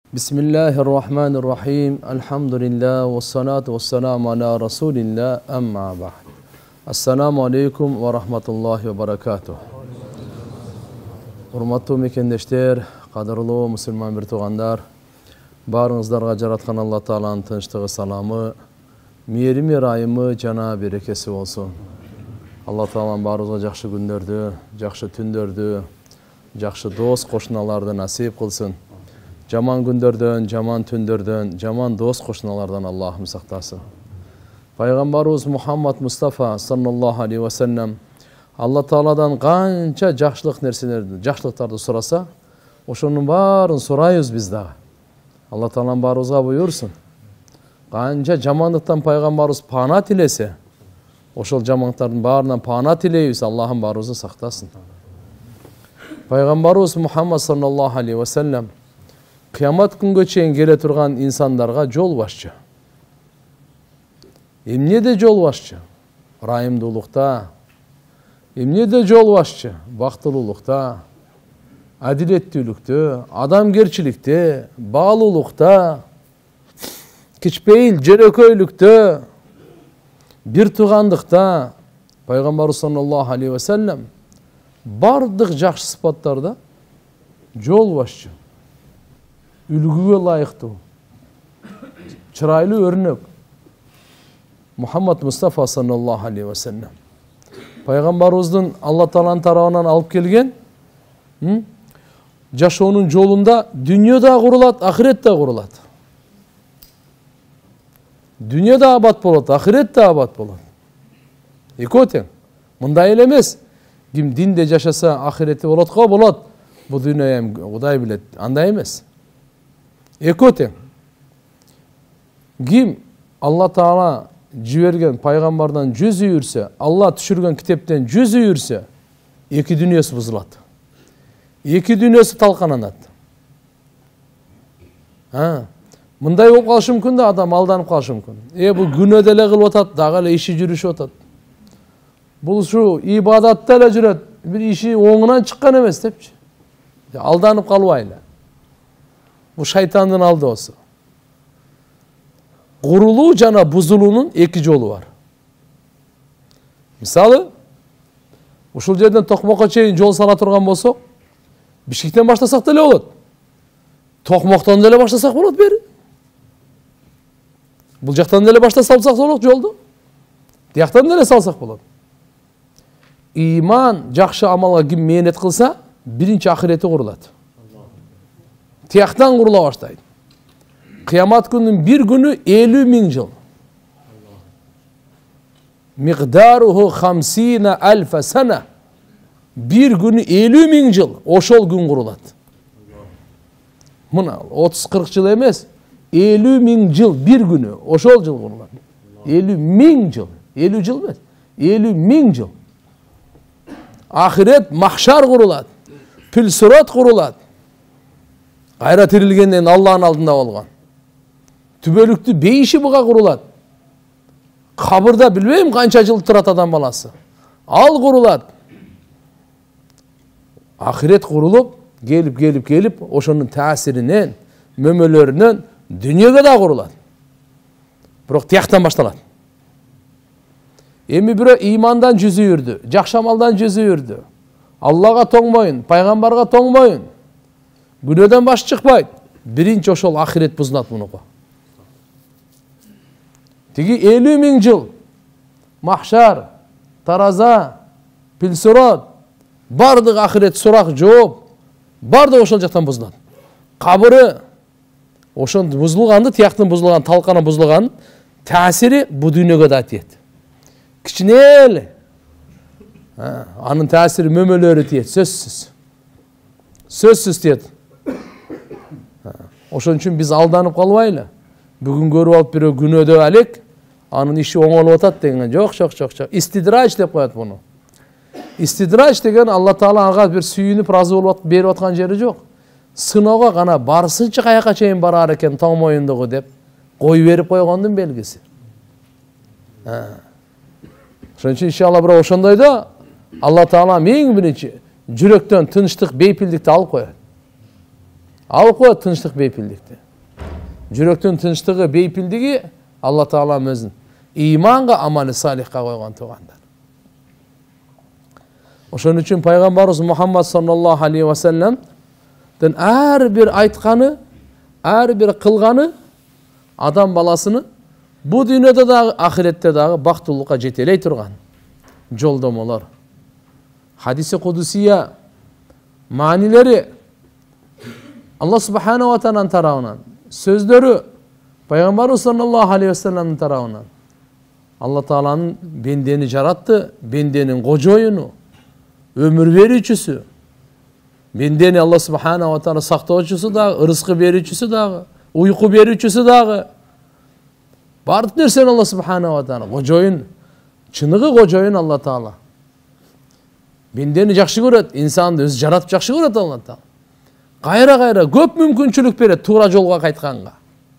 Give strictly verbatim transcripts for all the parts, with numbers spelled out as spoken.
Bismillahirrahmanirrahim. Elhamdülillah ve salatu ve selamu ala Resulillah amma ba'd. Assalamu alaikum ve rahmatullahi ve barakatuh. Hurmatly mekendeşler, qadırlı musulman bir tuğandar, barыңыздарга жараткан Алла Тааланын тынчтыгы, саламы, мээрими, ырайымы, жана берекеси болсун. Алла Таалам барыбызга жакшы күндөрдү, жакшы түндөрдү, жакшы дос кошуналарды насип кылсын. Жаман күндөрдөн, жаман түндөрдөн, жаман дос кошуналардан Аллахым сактасын. Пайгамбарыбыз Мухаммад Мустафа саллаллаху алейхи ва саллям Алла Тааладан канча жакшылык нерселерди, жакшылыктарды сураса, ошонун баарын сурайбыз биз дагы. Алла Таалам барыбызга буйрсун. Канча жамандыктан пайгамбарыбыз пана тилесе, ошол жамандыктардын баарынан пана тилейбиз, Аллахым барыбызды сактасын. Пайгамбарыбыз Мухаммад саллаллаху алейхи ва саллям Kıyamet күнгө чейин келе турган инсандарга жол башчы. Эмне де жол башчы? Ырайымдуулукта. Эмне де жол башчы? Бактылуулукта, адилеттүүлүктө, адамгерчиликте, баалуулукта, кичпейил жөрөкөйлүктө, бир туугандыкта. Пайгамбар саллаллаху алейхи ва саллям бардык жакшы сыпаттарда жол башчы. Үлгüge layıktı. Çıraylı örnek. Muhammed Mustafa sallallahu aleyhi ve sellem. Peygamberimizin Allah Taala'nın tarafından alıp gelgen jaşoonun jolunda dünya da kurulat, ahiret de kurulat. Dünya da abat bolat, ahiret de abat bolat. Ekoten. Mınday ele emes. Kim dinde jaşasa ahireti bolatga bolat. Bu dünyaya hem Kuday bilet. Андай emes. Ekoten. Kim Allah Taala jibergen paygambardan жүз үйürse, Allah düşürgen kitepten жүз үйürse, iki dünyası buzulat. İki dünyası talkananat. Ha. Mınday bolup kalışı mümkün de adam aldanıp kalışı mümkün. E bu günöde ele kılıp otat, dağı ele işi жүрüşü otat. Bu şu ibadatta ele jüret, bir işi oğundan çıkkan emes depçi. Aldanıp kalıbayla. Bu şeytanın aldı olsa. Kurulu jana buzuluğunun iki jolu var. Misalı, uşul жерден Токмокко чейин жол сала турган болсок, Бишкектен баштасак деле болот. Токмоктон деле баштасак болот бери. Бул жактан деле башта салсак болот жолду. Тияктан деле салсак болот. Иман, жакшы амалга ким мээнет кылса, биринчи ахирети курулат. Tiyaktan kurula başlaydı. Kıyamet gününün bir günü elli min yıl. Miqdaruhu hamsine elfe sene. Bir günü elli min yıl. Oşol gün kurulat. Mına otuz kırk yıl emez. elli min yıl bir günü. Oşol yıl kurulat. elli min yıl. elli yıl mı? elli min yıl. Ahiret mahşar kurulat. Pilsurat kurulat. Kayra tirilgenden Allah'ın aldında olgan. Tübölüktü beyişi buğa kurulat. Kabırda bilmeyim kança yıl turat adam balası. Al kurulat. Ahiret kurulup, gelip gelip gelip, oşonun tesirinden, mömölöründen dünyaya da kurulat. Bırak tiyaktan baştalat. Emi biri imandan cüzü yürüdü, jakşamaldan cüzü yürüdü. Allah'a toңmoyun, paygambarga toңmoyun. Günöden baş çıkmayın. Birinci oşol ahiret buzunat bunu. Tigi elli min yıl mahşar, taraza, pilsurat, bardık ahiret sorak жооп, bardık oşol jaktan buzunat. Kabırı, oşon buzulgandı, tiyaktın buzulgan, talkanın buzulgan, tasiri bu dünyaga da tiyet. Kiçineli. Anın tasiri mömölörü tiyet, sözsüz. Sözsüz tiyet. Oşon üçün biz aldanıp kalbayla. Bugün görüp alıp biri günödö alek, anın işi oңолуп atat degen. Yok, yok, yok, yok. İstidraç dep koyat bunu. İstidraç degen Allah Taala anga bir sүйүнүп разы болуп берип аткан жери жок. Сыноого гана барсынча каяка чейин барар экен тоңмоюндугу деп кой берип койгондун белгиси. Ошон үчүн иншалла бирок ошондойдо Алла Таала эң биринчи жүрөктөн тынчтык, бейпилдикти алып коет. Ал ко тынчтык бейпилдикти. Жүрөктүн тынчтыгы, бейпилдиги Алла Таала өзүн иманга, амали салихка койгон туугандар. Ошон үчүн пайгамбарыбыз Мухаммад саллаллаху алейхи ва салламдын ар бир айтканы, ар бир кылганы адам баласыны бу дүйнөдө дагы, ахиретте дагы бактылыкка жетелей турган жолдомолор. Хадиси кудусия маанилери Алла субханаху ва тааlanın тарабынан, сөздөрү пайгамбарыбыз саллаллаху алейхи ва салламдын тарабынан. Алла Тааланын бендени жаратты, бенденин кожоюну, өмүр берүүчүсү. Бендени Алла субханаху ва таала сактоочусу дагы, ырыскы берүүчүсү дагы, уйку берүүчүсү дагы. Бардык нерсени Алла субханаху ва таала кожоюн, чыныгы кожоюн Алла Таала. Бендени жакшы көрөт, инсанды өзү жаратып жакшы көрөт Алла Таала. Кайра-кайра көп мүмкүнчүлүк берет туура жолго кайтканга.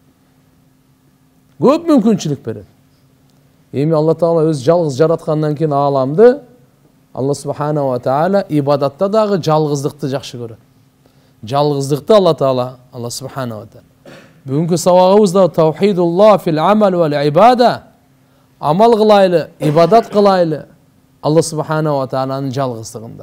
Көп мүмкүнчүлүк берет. Эми Алла Таала өзү жалгыз жараткандан кийин ааламды Алла субханаху ва таала ибадатта дагы жалгыздыкты жакшы көрөт. Жалгыздыкты Алла Таала, Алла субханаху ва таала. Бүгүнкү сабагыбыз да таухидулла фил амал вал ибада. Амал кылайлы, ибадат кылайлы Алла субханаху ва тааланын жалгыздыгында.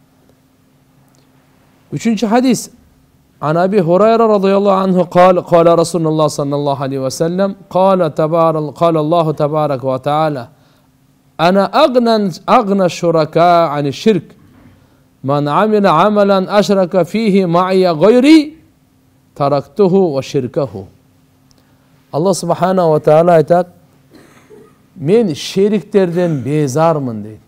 Üçüncü hadis. An Abi Hurayra radıyallahu anhu قال قال رسول الله صلى الله عليه وسلم قال تبارك قال الله تبارك وتعالى أنا أغنى أغنى الشركاء عن الشرك من عمل عملا أشرك فيه معي غيري تركته وشركه. Allah subhanahu ve taala aytat, men şeriklerden bezarmın deydi.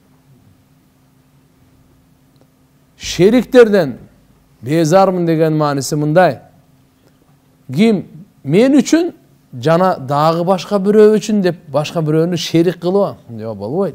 Şeriklerden bezarmın degen manisi mınday. Kim men üçün jana dagы başka birөө üçün dep başka birөөнү şerik kılıp, yok bolбойт.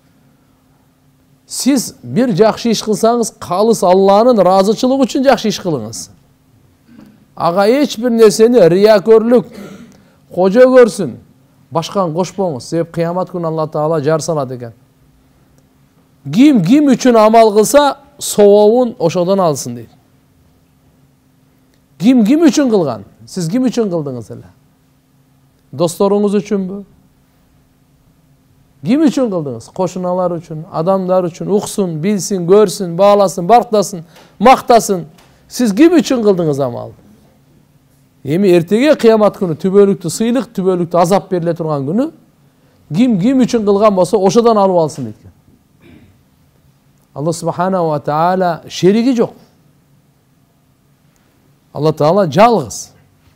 Siz bir jakşı iş kılsanız kalыс Allah'ın razıçılığı üçün jakşı iş kılыңыз. Aga hiçbir nerseni riyakörlük, koca görsün, başkan koşpoңуз. Sebep kıyamet günü Allah Taala jar saladı eken. Kim kim üçün amal kılsa soğuğun oşodan alsın deydi. Kim kim üçün kılgan? Siz kim üçün kıldınız hele? Dostlarınız üçün bu? Kim üçün kıldınız? Koşunalar üçün, adamlar üçün, uksun, bilsin, görsün, bağlasın, barklasın, maktasın. Siz kim üçün kıldınız amal? Emi ertege kıyamet günü tübölüktü sıylık, tübölüktü azap berile turgan günü kim kim üçün kılgan bolsa oşodan alıp alsın deydi. Allah subhanahu ve taala şerigi yok. Allah Taala жалгыз.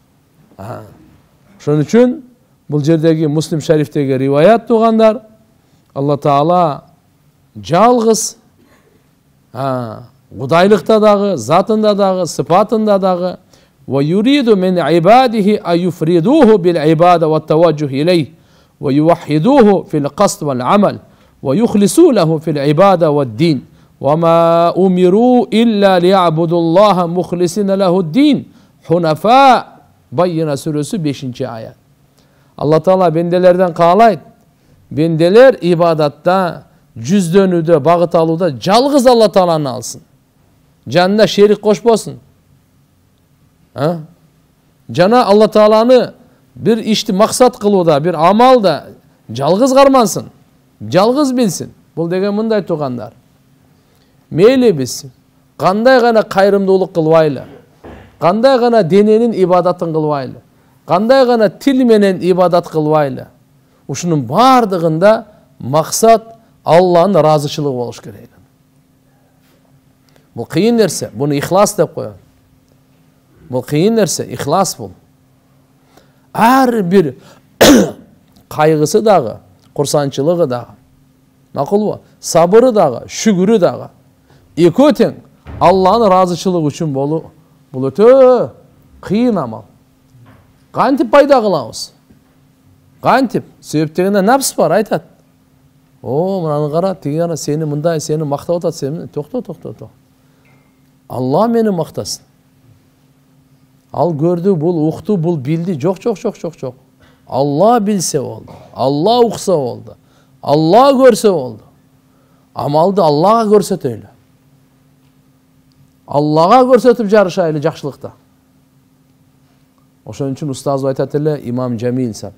Şonun üçün bu jerdegi Muslim şeriftegi rivayet tuğandar Allah Taala жалгыз. Ha, Kudaylıkta dağı, zatında dağı, sıfatında dağı ve yuridu min ibadihi ay yufriduhu bil ibada ve tevajjuh ileyh ve yuvahhiduhu fil qasd vel amel ve yukhlisu lehu fil ibada ve din. وَمَا أُمِرُوا إِلَّا لِيَعْبُدُوا اللّٰهَ مُخْلِسِينَ لَهُ الدِّينَ حُنَفَاء. Bayyina suresi beşinci ayet. Allah Taala bendelerden kaalayt. Bendeler ibadatta, cüz dönüde, bağıt aluda жалгыз Allah Taala'nın alsın. Canına şerik koşmasın. Ha? Cana Allah Taala'nı bir işti maksat kılıda, bir amalda жалгыз karmansın. Жалгыз bilsin. Бұл деген мындай туғандар. Meyli biz, qanday gana kayrımdılık kılvaylı, qanday gana denenin ibadatın kılvaylı, qanday gana til menen ibadat kılvaylı. Uşunun bardığında maksat Allah'ın razıçılığı oluş gerek. Bu kıyın nerse, bunu ihlas dep koyun. Bu kıyın nerse, ihlas bul. Her bir kaygısı dağı, kursançılığı dağı, nakıl bu, sabırı dağı, şükürü dağı. Eko teң Allah'ın razıçılığı üçün bolu, бұл өтө кыйын амал. Кантип пайда кылабыз? Кантип? Себептегенде напс бар, айтат. О, мынаны кара, тиги кара, сени мындай, сени мактап атат, сени токто, токто, токто. Алла мени мактасын. Ал көрдү, бул укту, бул билди. Жок, жок, жок, жок, жок. Алла билсе болду. Алла укса болду. Алла көрсө болду. Амалды Аллага көрсөтөйлү. Аллага көрсөтүп жарышайлы жакшылыкта. Ошон үчүн устазыбыз айтат эле, имам Жамил сап.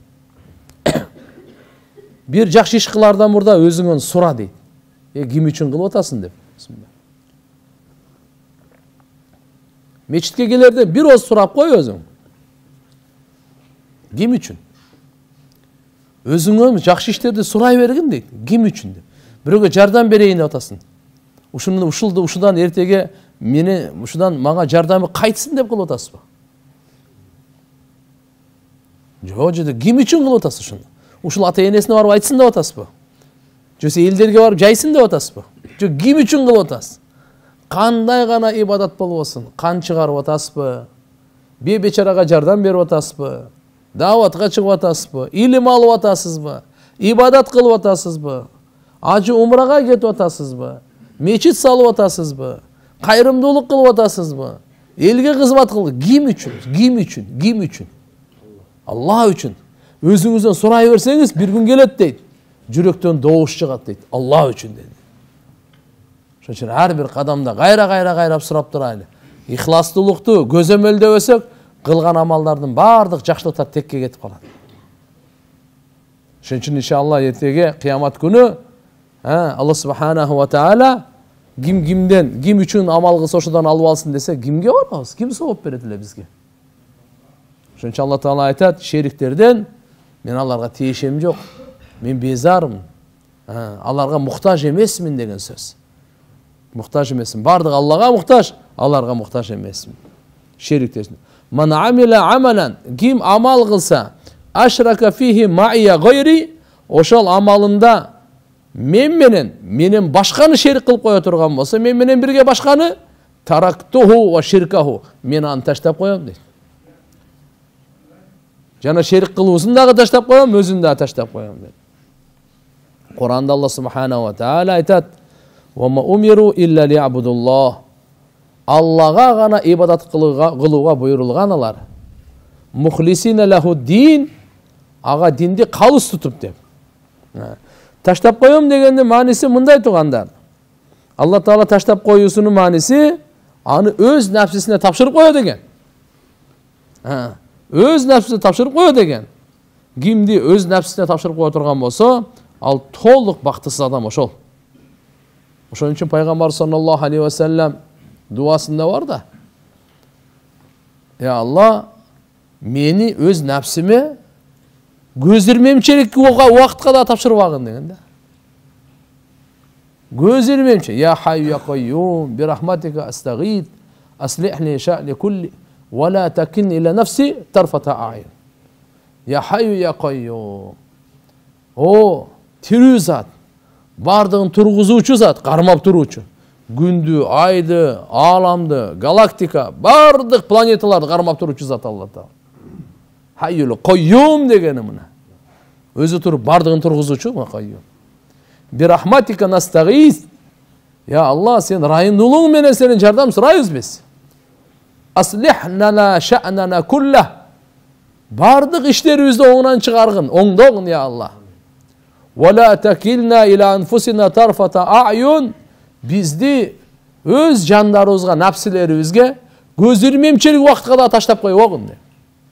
Бир жакшы иш кылардан мурда өзүңөн сура дейт. Э ким үчүн кылып атасың деп. Мечитке келерде бир оз сурап кой өзүң. Ким үчүн? Өзүңөн жакшы иштерди сурай бергин дейт. Ким үчүн деп. Бирөөгө жардам берейин деп атасың. Ушуну ушулду ушудан эртеге мени ушудан мага жардамы кайтсын деп кылып атасызбы? Жок, жок, ким үчүн кылып атасыз ушуну? Ушул ата энесине барып айтсын деп атасызбы? Жок, элдерге барып жайсын деп атасызбы? Жок, ким үчүн кылып атасыз? Кандай гана ибадат болбосун, кан чыгарып атасызбы? Бе бечарага жардам берип атасызбы? Даватка чыгып атасызбы? Илим алып атасызбы? Ибадат кылып атасызбы? Ажы умрага кетип атасызбы? Мечит салып атасызбы? Кайрымдуулук кылып атасызбы? Элге кызмат кылып, ким үчүн? Ким үчүн? Ким үчүн? Алла үчүн. Өзүңүздөн сурай берсеңиз, бир күн келет дейт. Жүрөктөн добуш чыгат дейт. Алла үчүн дейт. Ошон үчүн ар бир кадамда кайра-кайра кайрап сурап турайлы. Ихластуулукту көзөмөлдөбөсөк, кылган амалдардын баардык жакшылыктар текке кетип калат. Ошон үчүн иншалла эртеге кыямат күнү Алла субханаху ва таала ким кимден, ким үчүн амал кылса ошодон алып алсын десе, кимге барабыз? Ким сооп берет эле бизге? Ошон үчүн Алла таала айтат, шериктерден мен аларга тиешем жок. Мен безармын. Аларга муктаж эмесмин деген сөз. Муктаж эмесмин. Бардык Аллага муктаж, аларга муктаж эмесмин. Шериктесин. Ман амила амалан, ким амал кылса, ашрака фихи маия гайри, ошол амалында мен менен, менен башканы шерик кылып кое турган болсо, мен менен бирге башканы тарактуху ва ширкаху, мен аны таштап коем дейт. Жана шерик кылуусун дагы таштап коем, өзүн дагы таштап коем дейт. Куранда Алла субханаху ва таала айтат: "Ва ма умиру илля ли'абудуллах." Аллага гана ибадат кылууга буйрулган алар. Мухлисина лаху дин, ага динди калыс тутуп деп. Таштап коем дегенде мааниси мындай тугандар. Алла таала таштап коюусунун мааниси аны өз нафсисине тапшырып коет экен. Өз нафсисине тапшырып коет экен. Кимди өз нафсисине тапшырып кое турган болсо, ал толук бактысыз адам ошол. Ошон үчүн пайгамбар саллаллаху алейхи ва саллям дуасында бар да: "Я Алла, мени өз нафсиме көз ирмемчилик убакытка да тапшырбагын" деген да. Көз ирмемчи, "Я хайю я кайюм, би рахматика астагид, аслихни ша'ни кулли, ва ла такилни иля нафси тарфата a'yun." "Я хайю я кайюм." О, тирүү зат, бардыгын тургузуучу зат, кармап туруучу. Күндү, айды, ааламды, галактика, бардык планеталарды кармап туруучу зат Алла таала. Хайюл кайюм дегени мына. Өзү туруп бардыгын тургузуучу кайюм. Би рахматика настагиз. Я Алла, сен райымдуулугуң менен сенен жардам сурайбыз биз. Аслих лана ша'нана кулла. Бардык иштерибизди оңунан чыгаргын, оңдогун я Алла. Ва ла такилна иля анфусина тарфата a'yun. Bizdi öz canlarımızga, nafsilerimizge göz irmemçilik vakti kadar taşlap koyuyorsun de.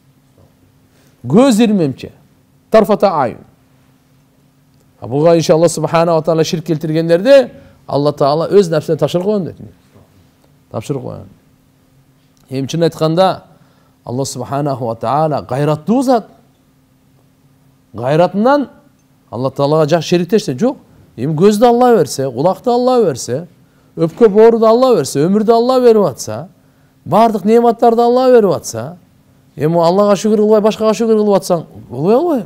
Göz irmemçi. Tarfata ayun. Buga inşallah subhanahu wa ta'ala şirk keltirgenlerde Allah Taala öz nafsine taşır koyun dedi. Taşır koyun. Hemçin aytkanda Allah subhanahu wa ta'ala gayratlı zat. Gayratından Allah Taala'ga jak şerikleşti. Yok. Hem gözde Allah verse, kulakta Allah verse, öpke boruda Allah verse, ömürde Allah verip atsa, bardık nimetlarda Allah verip atsa, hem Allah'a şükür kılbay, başkaga şükür kılıp atsan, olay olay.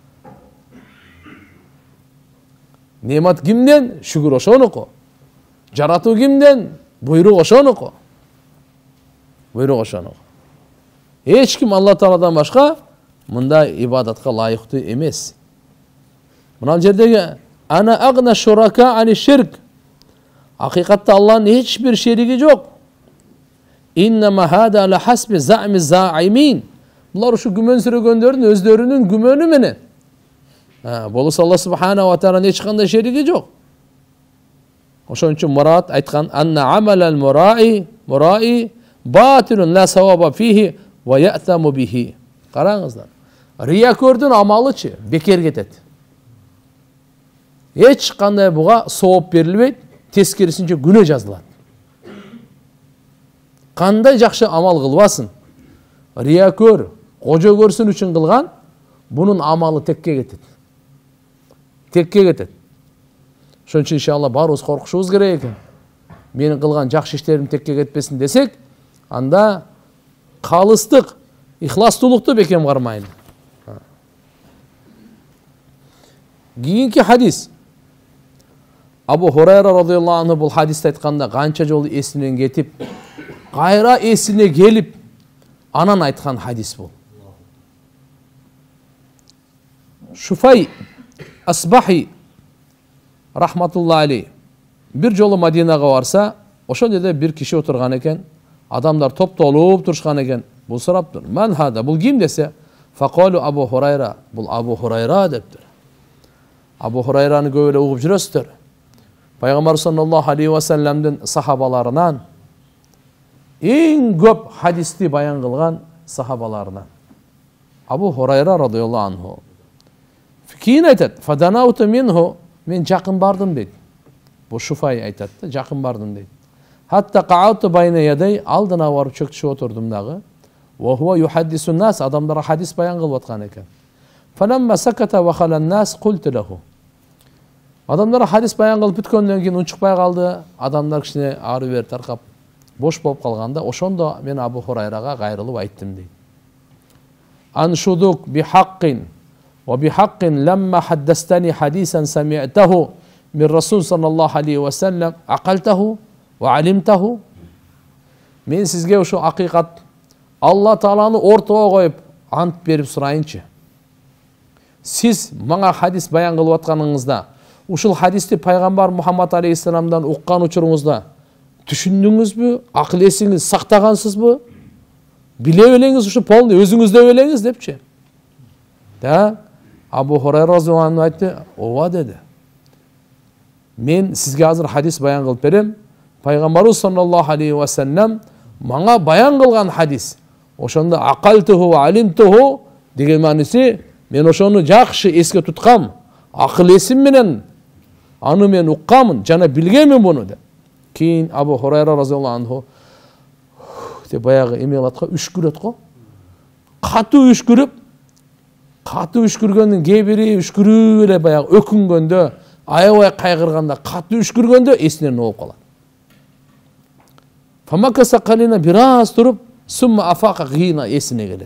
Nimet kimden? Şükür oşonuko. Jaratu kimden? Buyruk oşonuko. Buyruk oşonuko. Hiç kim Allah Taala'dan başka mınday ibadatga layıktı emes. Mınal jerdegi ana agna şuraka ani şirk. Hakikatte Allah'ın hiçbir şeriki yok. İnnema hada la hasbi za'mi za'imin. Bunlar şu gümen sürügönlerin özlerinin gümönü menen. Bolsa Allah subhanahu wa ta'ala hiç kандай şeriki yok. Oşon üçün Murat aytkan anna amalal mura'i murai batilun la savaba fihi ve ya'tamu bihi. Qarаңыздар. Riyakörдүн амалычы бекер кетет. Эч кандай буга сооп берилбейт, тескерисинче күнөө жазылат. Кандай жакшы амал кылбасын. Riyakör, кожо көрсүн үчүн кылган, бунун амалы текке кетет. Текке кетет. Ошон үчүн иншалла барыбыз коркушубуз керек экен. Менин кылган жакшы иштерим текке кетпесин десек, анда калыстык, ихластуулукту бекем кармайлы. Кийинки хадис. Абу Хурайра радыйаллаху анху бул хадисти айтканда канча жолу эсинен кетип, кайра эсине келип, анан айткан хадис бул. Шуфай Асбахи рахматуллахи алейх бир жолу Мадинага барса, ошол жерде бир киши отурган экен, адамдар топтолуп турушкан экен. Бул сураптыр. Ман хада, бул ким десе, факалу Абу Хурайра, бул Абу Хурайра дептир. Абу Хурайраны көп эле угуп жүрөсүздөр. Пайгамбар саллаллаху алейхи ва салламдын сахабаларынан эң көп хадисти баян кылган сахабаларынан Абу Хурайра радыйаллаху анху. Кийин айтат, фаданауту минху, мен жакын бардым дейт. Бу Шуфай айтат да, жакын бардым дейт. Хатта каату байна ядай, алдына барып чөкчүп отурдум дагы. Ва хуа юхаддисун нас, адамдарга хадис баян кылып аткан экен. Фаламма саката ва халан нас култу лаху. Адамдар хадис баян кылып бүткөндөн кийин унчукпай калды, адамдар кичине ары бери таркап бош болуп калганда, ошондо мен Абу Хурайрага кайрылып айттым дейт. Аншудук би хаккин ва би хаккин ламма хаддастани хадисан сами'таху мин Расул саллаллаху алейхи ва саллам акалтаху ва алимтаху. Мен сизге ушу акыйкат Алла Тааланы ортого коюп ант берип сурайынчы. Сиз мага хадис баян кылып атканыңызда, ушул хадисти пайгамбар Мухаммад алейхиссаламдан уккан учуруңузда түшүндүңүзбү, акыл эсиңиз сактагансызбы? Биле белеңиз, ушу полный өзүңүздө белеңиз депчи. Да, Абу Хурайра разыяллаху анху айтты, ооба деди. Мен сизге азыр хадис баян кылып берем. Пайгамбарыбыз саллаллаху алейхи ва саллам мага баян кылган хадис. Ошондо акалтуху ва алимтуху деген мааниси, мен ошону жакшы эске туткам, акыл эсим менен аны мен уккамын, жана билгенмин буну деп. Кийин Абу Хурайра разыяллаху анху деп баягы эме кылат го, үшкүрөт го. Катуу үшкүрүп, катуу үшкүргөндүн кээ бири үшкүрүп эле баягы өкүнгөндө, аябай кайгырганда, катуу үшкүргөндө эсинен болуп калат. Фамакаса калина бир аз туруп, сумма афака гина эсине келет.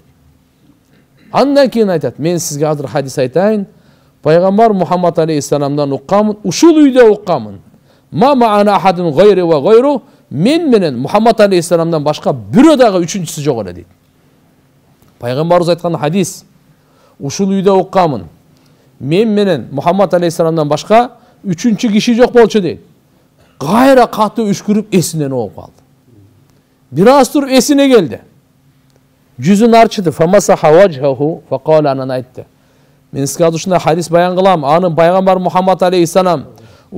Андан кийин айтат, мен сизге азыр хадис айтайын. Пайгамбар Мухаммад алейхиссаламдан уккамын, ушул үйдө уккамын. Ма маана ахадун гайри ва гайру, мен менен Мухаммад алейхиссаламдан башка бирөө дагы үчүнчүсү жок эле дейт. Пайгамбарыбыз айткан хадис, ушул үйдө уккамын. Мен менен Мухаммад алейхиссаламдан башка үчүнчү киши жок болчу дейт. Кайра катуу үшкүрүп эсинен болуп калды. Бир аз туруп эсине келди. Жүзүн арчыды. Фамасаха ваджхаху факала, анан айтты. Мен сизге ушундай хадис баян кылам. Аны пайгамбар Мухаммад алейхиссалам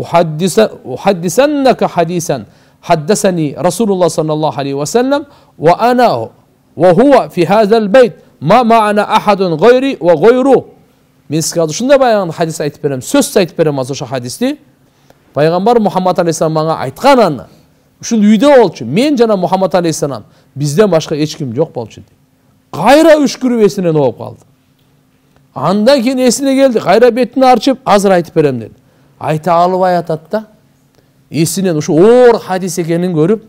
ухаддисаннака хадисан حدثني رسول الله صلى الله عليه وسلم وأنا وهو في هذا البيت ما معنا أحد غيري وغيره. Мен сізге ушундай баягы хадис айтып берем, сөз айтып берем азыр ошо хадисти. Пайгамбар Мухаммад алейхиссалам мага айткан аны. Ушул үйдө болчу. Мен жана Мухаммад алейхиссалам, бизден башка эч ким жок болчу. Кайра үшкүрүп эсинен болуп калды. Андан кийин эсине келди, кайра бетин арчып, азыр айтып берем деди. Айта албай атат да. Эсинен ушу оор хадис экенин көрүп,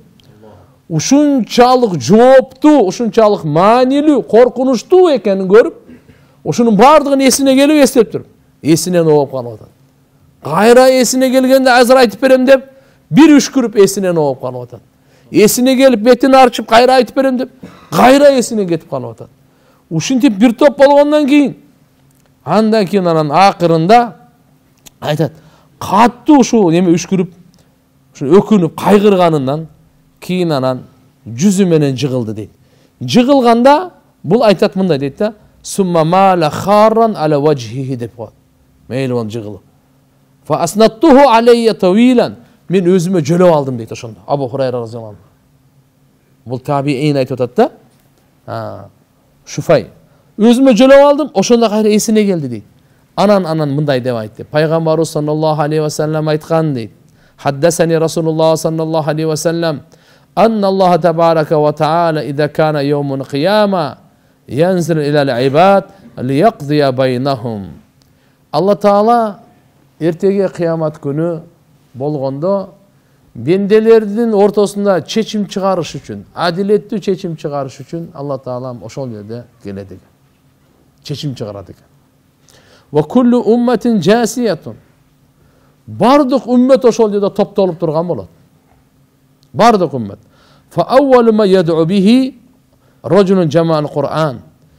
ушунчалык жооптуу, ушунчалык маанилүү, коркунучтуу экенин көрүп, ошонун бардыгын эсине келип эстеп туруп, эсинен ооп калып атат. Кайра эсине келгенде азыр айтып берем деп, бир үшкүрүп эсинен ооп калып атат. Эсине келип бетин арчып, кайра айтып берем деп, кайра эсине кетип калып атат. Ушинтип бир топ болгондон кийин, андан кийин анан акырында айтат, каттуу ушул эме үшкүрүп, өкүнүп кайгырганынан кийин анан жүзү менен жыгылды дейт. Жыгылганда бул айтат мындай дейт да, сумма мала харран ала вajhihi деп коет. Мейли он жыгылып. Фа аснаттуху алейя тавилан, мен өзүмө жөлөп алдым дейт ошондо. Абу Хурайра разыяллаху анху. Бул табиин айтып атат да. Шуфай. Өзүмө жөлөп алдым, ошондо кайра эсине келди дейт. Анан анан мындай деп айтты. Пайгамбарыбыз саллаллаху алейхи ва саллям айткан дейт. Хаддасани Расулуллах саллаллаху алейхи ва саллям أن الله تبارك وتعالى إذا كان يوم القيامة ينزل إلى العباد ليقضي بينهم. Allah Taala ertege kıyamet günü болгондо бенделердин ортосунда чечим чыгарыш үчүн, адилеттүү чечим чыгарыш үчүн Алла Таала ошол жерде келет экен. Чечим чыгарат экен. Ва куллу умматин жасиятун. Бардык уммет ошол жерде топтолуп турган болот. Бардык уммет. Fa awwalu ma yad'u bihi rajulun jama'al Qur'an.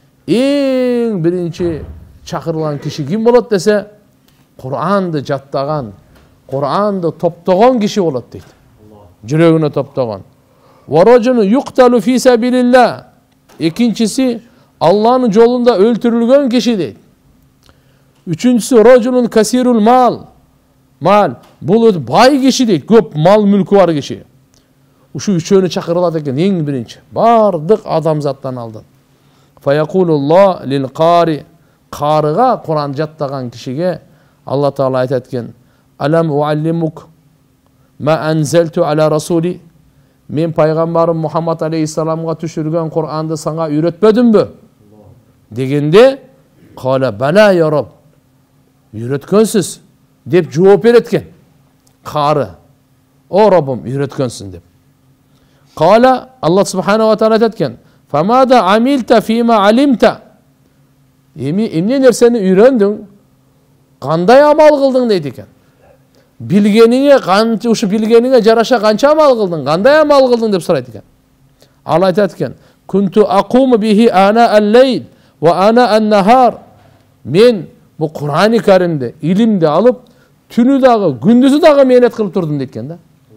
Эң биринчи чакырылган киши ким болот десе, Кур'анды жаттаган, Кур'анды топтогон киши болот дейт. Жүрөгүнө топтогон. Wa rajulun yuqtalu fi sabilillah. Экинчиси Алланын жолунда өлтүрүлгөн киши дейт. Үчүнчүсү rajulun kasirul mal. Mal, бул бай киши дейт, көп мал мүлкү бар киши. Ушу үчөөнү чакырылат экен эң биринчи. Бардык адамзаттан алдын. Фаякулуллах лил кари. Карыга Кур'ан жаттаган кишиге Алла Таала айтат экен: "Алам уаллимук ма анзалту аля расули?" Мен пайгамбарым Мухаммад алейхиссаламга түшүргөн Кур'анды сага үйрөтпөдүмбү? Дегенде, "Кала бала я Рабб." Үйрөткөнсүз деп жооп берет экен. Кары: "О Раббым, үйрөткөнсүң" деп. Кала Аллах субхана ва таала айтат экен: "Фамада амилта фима алимта?" Эми эмне нерсени үйрөндүң? Кандай амал кылдың дейт экен. Билгениңе канча, ушу билгениңе жараша канча амал кылдың? Кандай амал кылдың деп сурайт экен. Ал айтат экен: "Кунту aqumu bihi ana al-layl wa ana an-nahar." Мен бу Кур'ани Каримди, илимди алып, түнү дагы, күндүзү дагы мээнет кылып турдум дейт экен да.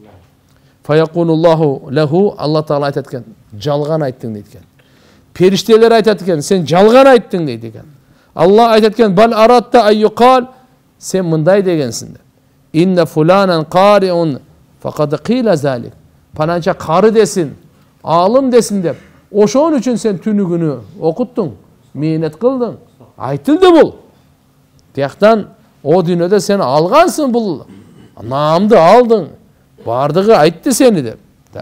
Фаякулуллаху лаху, Алла Таала айтат экен: "Жалган айттың" дейт экен. Периштелер айтат экен: "Сен жалган айттың" дейт экен. Алла айтат экен: "Бал аратта айюкал", сен мындай дегенсиң деп. "Инна фуланан кариун факад кила залик." Пананча кары десин, алым десин деп. Ошон үчүн сен түнү күнү окуттуң, мээнет кылдың. Айтылды бул. Тияктан о дүйнөдө сен алгансың бул. Наамды алдың. Бардыгы айтты сени деп.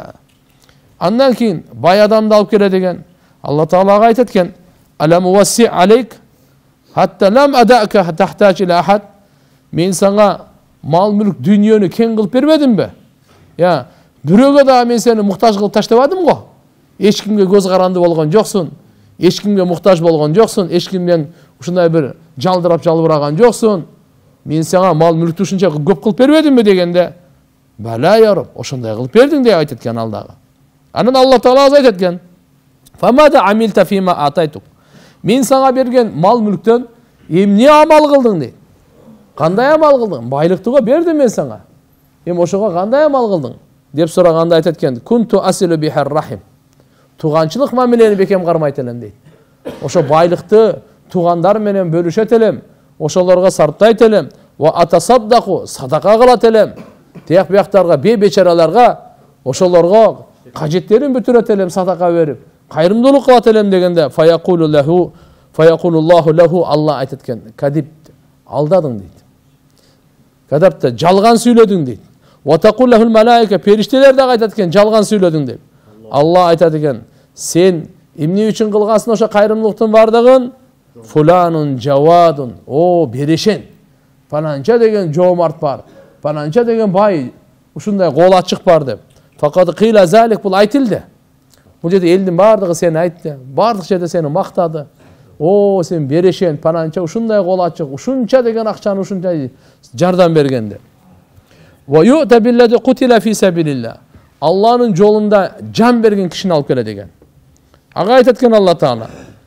Андан кийин бай адамды алып келе деген. Алла Таалага айтат экен: "Алам уасси алейк хатта лам адака тахтаж ила ахад." Мен сага мал мүлк дүйнөнү кең кылып бербедимби? Я, бирөөгө да мен сени муктаж кылып таштабадым го. Эч кимге көз каранды болгон жоксуң, эч кимге муктаж болгон жоксуң, эч кимден ушундай бир жалдырап жалбыраган жоксуң. Мен сага мал мүлктү ушунча көп кылып бербедимби дегенде, "Бала я Рабб, ошондой кылып бердиң" деп айтат экен алдагы. Анан Алла Таала айтат экен: "Фамада амилта фима атайтук." Мен сага берген мал мүлктөн эмне амал кылдың дейт. Кандай амал кылдың? Байлыкты го бердим мен сага. Эми ошого кандай амал кылдың деп сураганда айтат экен: "Кунту асилу бихар рахим." Туганчылык мамилени бекем кармайт элем дейт. Ошо байлыкты тугандар менен бөлүшөт элем, ошолорго сарптайт элем, ва атасаддаку, садака кылат элем. Тияк бияктарга, бе бечараларга, ошолорго кажеттерин бүтүрөт элем садака берип, кайрымдуулук кылат элем дегенде, фаякулу лаху, фаякулуллаху лаху, Алла айтат экен: "Кадиб, алдадың" дейт. Кадапта жалган сүйлөдүң дейт. Ва тaqullahu al-malaika, периштелер да айтат экен: "Жалган сүйлөдүң" деп. Алла айтат экен: "Сен эмне үчүн кылгансың ошо кайрымдуулуктун бардыгын? Фуланун жавадун, о берешен. Пананча деген жоомарт бар. Пананча деген бай, ушундай кол ачык бар" деп. Факад кила залик, бул айтылды. Бул жерде элдин бардыгы сени айтты. Бардык жерде сени мактады. О, сен берешен, пананча ушундай кол ачык, ушунча деген акчаны ушунча жардам бергенде. Ва ю'та биллади qutila fi sabilillah. Алланын жолунда жан берген кишини алып келе деген. Ага айтат экен Алла Таала: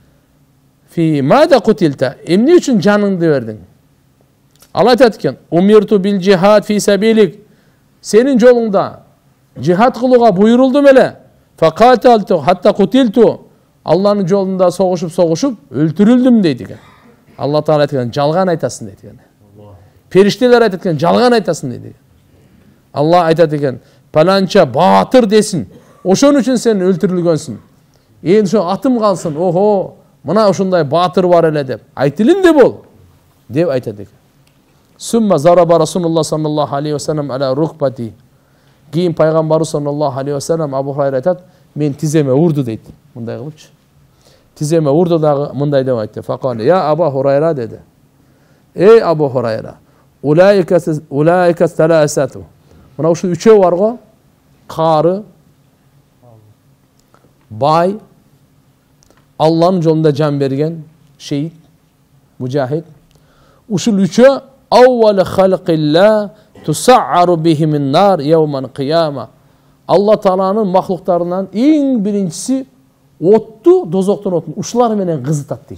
"Фи мада qutилта?" Эмне үчүн жаныңды бердиң? Ал айтат экен: "Умирту бил жихад фи сабилик." Сенин жолуңда жихад кылууга буйрулдум эле. Факаталту хатта qutилту. Алланын жолунда согушуп согушуп өлтүрүлдүм дейт экен. Алла Таала айтат экен: "Жалган айтасың" дейт экен. Периштелер айтат экен: "Жалган айтасың" дейт экен. Алла айтат экен: "Паланча баатыр десин, Ошон үчүн сен өлтүрүлгөнсүң. Эми ошо атым калсын, охо, мына ушундай баатыр бар эле деп айтылын деп бол деп айтат экен. Сумма зараба Расулуллах саллаллаху алейхи вассалам аля рукбати. Кийин пайгамбарыбыз саллаллаху алейхи вассалам Абу Хурайра айтат, мен тиземе урду дейт. Мындай кылыпчы. Тиземе урду дагы мындай деп айтты. Факал я Абу Хурайра деди. Эй Абу Хурайра, улайка улайка саласату. Мына ушу үчөө бар го. Кары, бай, Allah'ın жолунда жан берген, шейит, мужахид. Ушул үчөө аввал халқилла туса'ару бихимин нар яуман қияма. Алла Тааланын махлуктарынан эң биринчиси отту, дозоктун отун ушулар менен кызытат дейт.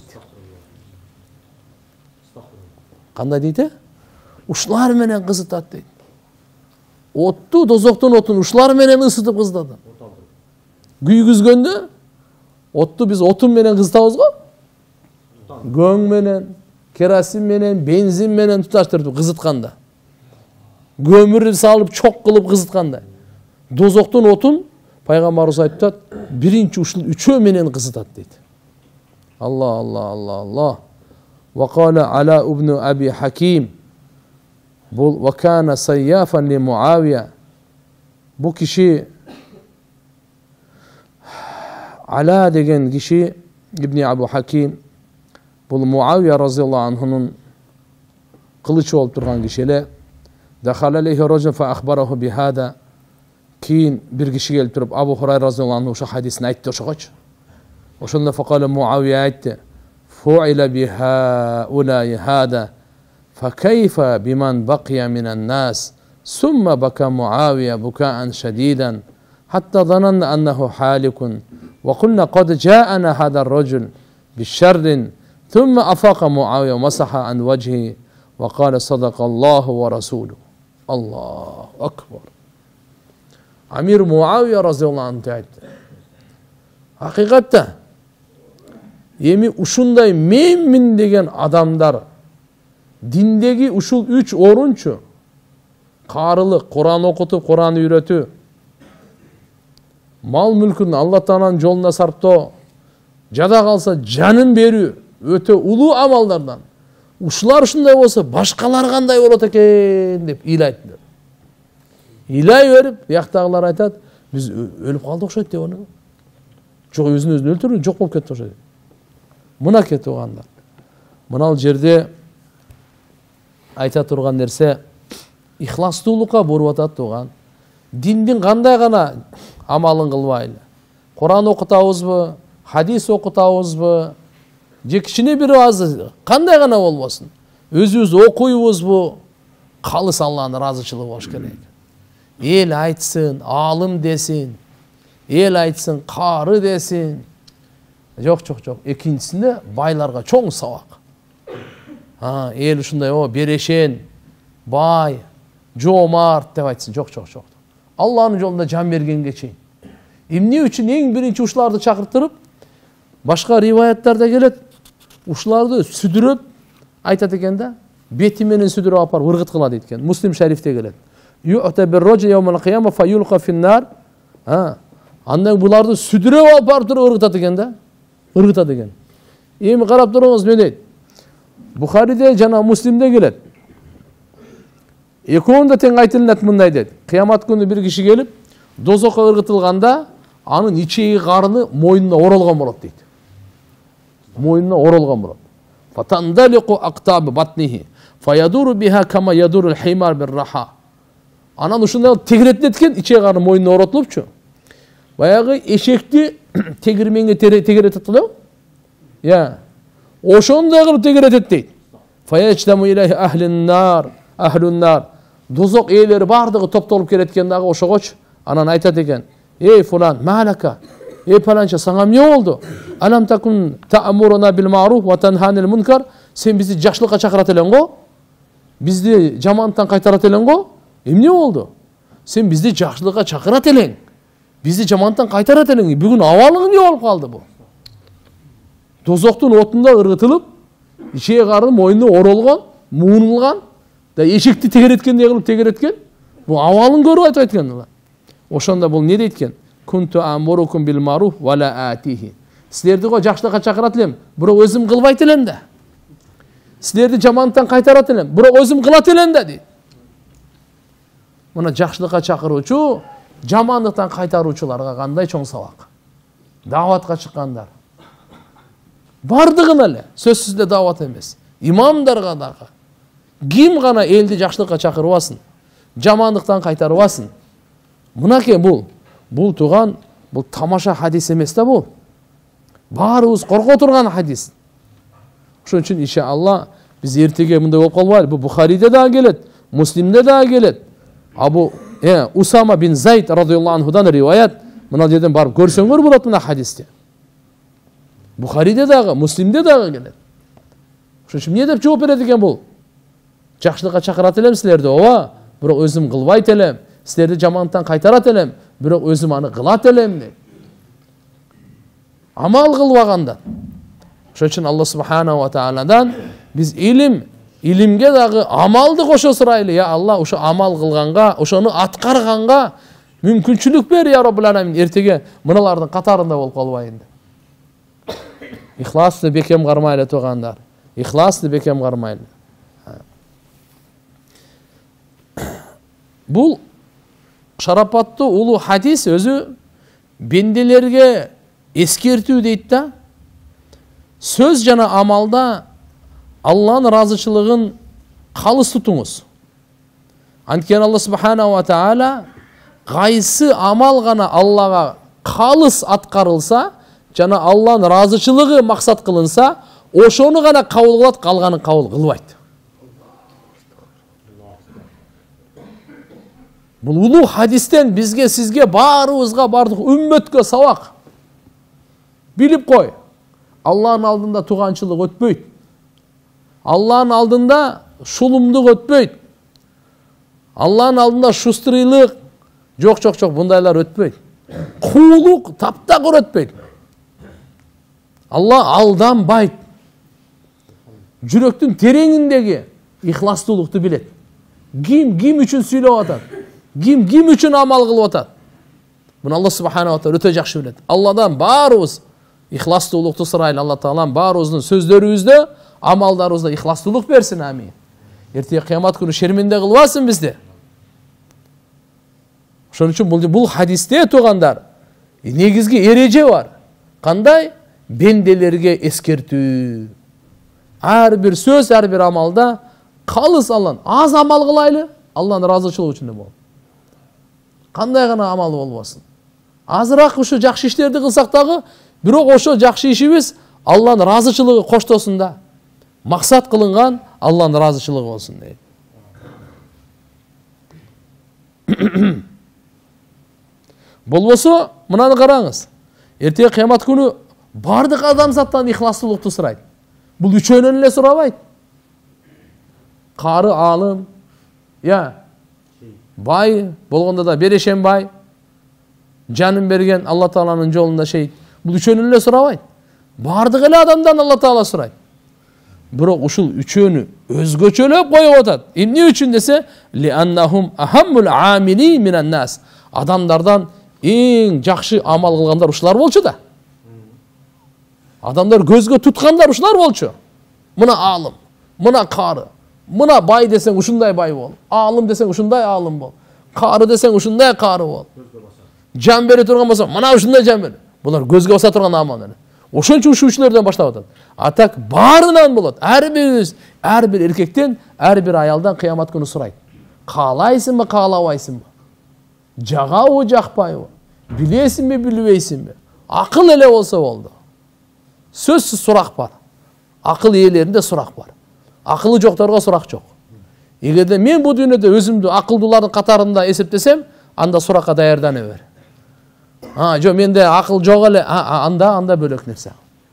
Кандай дейт? Ушулар менен кызытат дейт. Отту, дозоктун отун ушулар менен ысытып кызытат. Күйгүзгөндө отту биз отун менен кызытабыз го? Көң менен, керосин менен, бензин менен туташтырып кызытканда. Көмүрү салып чок кылып кызытканда. Дозоктун отун пайгамбарыбыз айтат, биринчи ушул үчөө менен кызытат дейт. Алла, Алла, Алла, Алла. Ва кала Ала ибн Аби Хаким. Бул ва кана сайяфан ли Муавия. Бу киши Ала деген киши Ибн Абу Хаким, бул Муавия разияллаху анхунун кылычы болуп турган киши эле. Дахала алейхи раджул фа ахбараху бихада. Кийин бир киши келип туруп Абу Хурайра разияллаху анху ошо хадисин айтты ошогочу. Ошондо факала Муавия айтты: "Фуила биха улай хада, фа кайфа биман бакия минан нас?" Сумма бака Муавия букаан шадидан, حتى ظننا أنه حالك وقلنا قد جاءنا هذا الرجل بالشر ثم أفاق معاوية ومسح عن وجهه وقال صدق الله ورسوله. الله أكبر. Amir Muaviye radıyallahu anh aytdı. Hakikatte emi uşunday menmin degen adamlar dindegi uşul üç orunçu karılık, Kur'an okutup Kur'an öğretü, mal mülkünü Allah Teala'nın yoluna sarptı, jada kalsa canın berүү öte ulu amallardan. Uşular uşunday olsa başkalar kanday bolat eken dep ilayttılar. İlay verip, yaqtagılar aytat, biz ölüp kaldık okşayt dep onu. Çok özünü özünü öldürün, çok bolup ketти okşayt. Mına ketти oğanlar. Mınal jerde ayta turgan nerse ihlasdуулукка буруп атат туган. Диндин кандай гана амалын кылбайлы. Кур'ан окутабызбы, хадис окутабызбы, же кичине бир азы кандай гана болбосун. Өзүбүз окуйбузбу, калыс Алланын ыраазычылыгы болуш керек. Эл айтсын, алым десин, эл айтсын, кары десин. Жок, жок, жок. Экинчисинде байларга чоң сабак. Ha, эл ушундай, о, берешен, бай, жоомарт деп айтсын. Жок, жок, жок. Алланын жолунда жан бергенге чейин. Эмне үчүн эң биринчи ушуларды чакыртырып, башка риваяттарда келет, ушуларды сүдүрөп айтат экен да, бети менен сүдүрөп апарып ыргыткыла дейт экен. Муслим шарифте келет. Ю'табир раджул яумал кыяма фа юлқа фин-нар. Ha, андан буларды сүдүрөп апарып туруп ыргытат экен да. Ыргытат экен. Эми карап туруңуз, мен дейт. Бухариде жана Муслимде келет. Экөөндө тең айтылат мындай дейт. Кыямат күнү бир киши келип, дозокко ыргытылганда, анын ичеги карыны мойнуна оролгон болот дейт. Мойнуна оролгон болот. Фатандалиqu aqtab batnihi fayaduru biha kama yaduru al-himar bir-raha. Анан ушундай тегиретет экен, ичеги карыны мойнуна оротулупчу. Баягы эшекти тегирменге тегиретет эле. Я. Ошондой кылып тегиретет дейт. Фаячтаму илайхи ахлин-нар, ахлун-нар. Дозок ээлери бардыгы топтолуп келет экен дагы ошогочу. Анан айтат экен: "Эй фулан, малака? Эй паланча, сага эмне болду? Алам такун та'муруна бил ма'руф ва танханил мункар?" Сен бизди жакшылыкка чакырат элең го? Бизди жамандыктан кайтарат элең го? Эмне болду? Сен бизди жакшылыкка чакырат элең. Бизди жамандыктан кайтарат элең. Бүгүн абалың эмне болуп калды бу? Дозоктун отунда ыргытылып, ичеги карыны мойнуна оролгон, муунулган, да эшекти тегереткендей кылып тегереткен. Бу абалын көрүп айтып айткан. Ошондо бул не дейт экен? kuntu amurukum bil ma'ruf ve la atihi. Sizlerdi go жакшылыкка чакырат элем, бирок өзүм кылбайт элем да. Sizlerdi жамандыктан кайтарат элем, бирок өзүм кылат элем да дейт. Мына жакшылыкка чакыруучу, жамандыктан кайтаруучуларга кандай чоң сабак. Даватка чыккандар. Бардыгына эле сөзсүз эле дават эмес. Имамдарга дагы. Ким гана элди жакшылыкка чакырбасын, жамандыктан кайтарбасын. Мынакей бул, бул туган, бул тамаша хадис эмес да бул. Баарыбыз корко турган хадис. Ошон үчүн иншалла биз эртеге мындай болуп калбайлы. Бул Бухариде дагы келет, Муслимде дагы келет. Абу э Усама бин Зайд радыйаллаху анхудан риваят. Мына жерден барып көрсөңөр болот мына хадисте. Бухариде дагы, Муслимде дагы келет. Ошон үчүн эмне деп жооп берет экен бул? Жакшылыкка чакырат элем силерди, ооба, бирок өзүм кылбайт элем. Силерди жамандыктан кайтарат элем, бирок өзүм аны кылат элем дейт. Амал кылбагандан. Ошон үчүн Алла субханаху ва тааладан биз илим, илимге дагы амалды кошо сурайлы. Я Алла, ошо амал кылганга, ошону аткарганга мүмкүнчүлүк бер, я Роббул аламин. Эртеге мыналардын катарында болуп калбайын деп. Ихласты бекем кармайлы тугандар. Ихласты бекем кармайлы. Бул шарапаттуу улуу хадис өзү бенделерге эскертүү дейт да. Сөз жана амалда Алланын разычылыгын калыс тутуңуз. Анткени Алла субханаху ва таала кайсы амал гана Аллага калыс аткарылса, жана Алланын разычылыгы максат кылынса, ошону гана кабыл кылат, калганын кабыл кылбайт. Бул улуу хадистен бизге, сизге, баарыбызга, бардык үммөткө сабак. Билип кой. Алланын алдында туганчылык өтпөйт. Алланын алдында шулумдук өтпөйт. Алланын алдында шустрыйлык, жок жок жок бундайлар өтпөйт. Куулук таптакыр өтпөйт. Алла алданбайт. Жүрөктүн тереңиндеги ихластуулукту билет. Ким ким үчүн сүйлөп атат? Ким ким үчүн амал кылып атат? Буну Алла субханаху ва таала өтө жакшы билет. Алладан баарыбыз ихластуулукту сурайлы. Алла таалам баарыбыздын сөздөрүбүздө, амалдарыбызда ихластуулук берсин. Амин. Эртеге кыямат күнү шерменде кылбасын бизди. Ошон үчүн бул бул хадисте тугандар негизги эреже бар. Кандай? Бенделерге эскертүү. Ар бир сөз, ар бир амалда калыс Аллан. Аз амал кылайлы, Алланын разычылыгы үчүн болот. Кандай гана амал болбосун. Азыраак ушу жакшы иштерди кылсак дагы, бирок ошо жакшы ишибиз Алланын разычылыгы коштосун да. Максат кылынган Алланын разычылыгы болсун дейт. Болбосо, мынаны караңыз. Эртеге кыямат күнү бардык адамзаттан ихластуулукту сурайт. Бул үчөөнөн эле сурабайт. Кары алым, я бай болгондо да берешен бай, жанын берген Алла Тааланын жолунда шейит. Бул үчөөнөн эле сурабайт. Бардык эле адамдан Алла Таала сурайт. Бирок ушул үчөөнү өзгөчөлөп коюп атат. Эмне үчүн десе, ли аннахум ахаммул амили минан нас. Адамдардан эң жакшы амал кылгандар ушулар болчу да. Адамдар көзгө туткандар ушулар болчу. Мына алым, мына кары, мына бай десең ушундай бай бол. Алым десең ушундай алым бол. Кары десең ушундай кары бол. Жан бере турган болсо, мына ушундай жан бер. Булар көзгө баса турган амал эле. Ошон үчүн ушу үчүлөрдөн баштап атат. Атак баарынан болот. Ар бирибиз, ар бир эркектен, ар бир аялдан кыямат күнү сурайт. Каалайсыңбы, каалабайсыңбы? Жагабы, жакпайбы? Билесиңби, билбейсиңби? Акыл эле болсо болду. Сөзсүз сурак бар. Акыл ээлеринде сурак бар. Акылы жокторго сурак жок. Эгерде мен бу дүйнөдө өзүмдү акылдуулардын катарында эсептесем, анда суракка даярдана бер. А, жо менде акыл жок эле. А, анда анда бөлөк нерсе.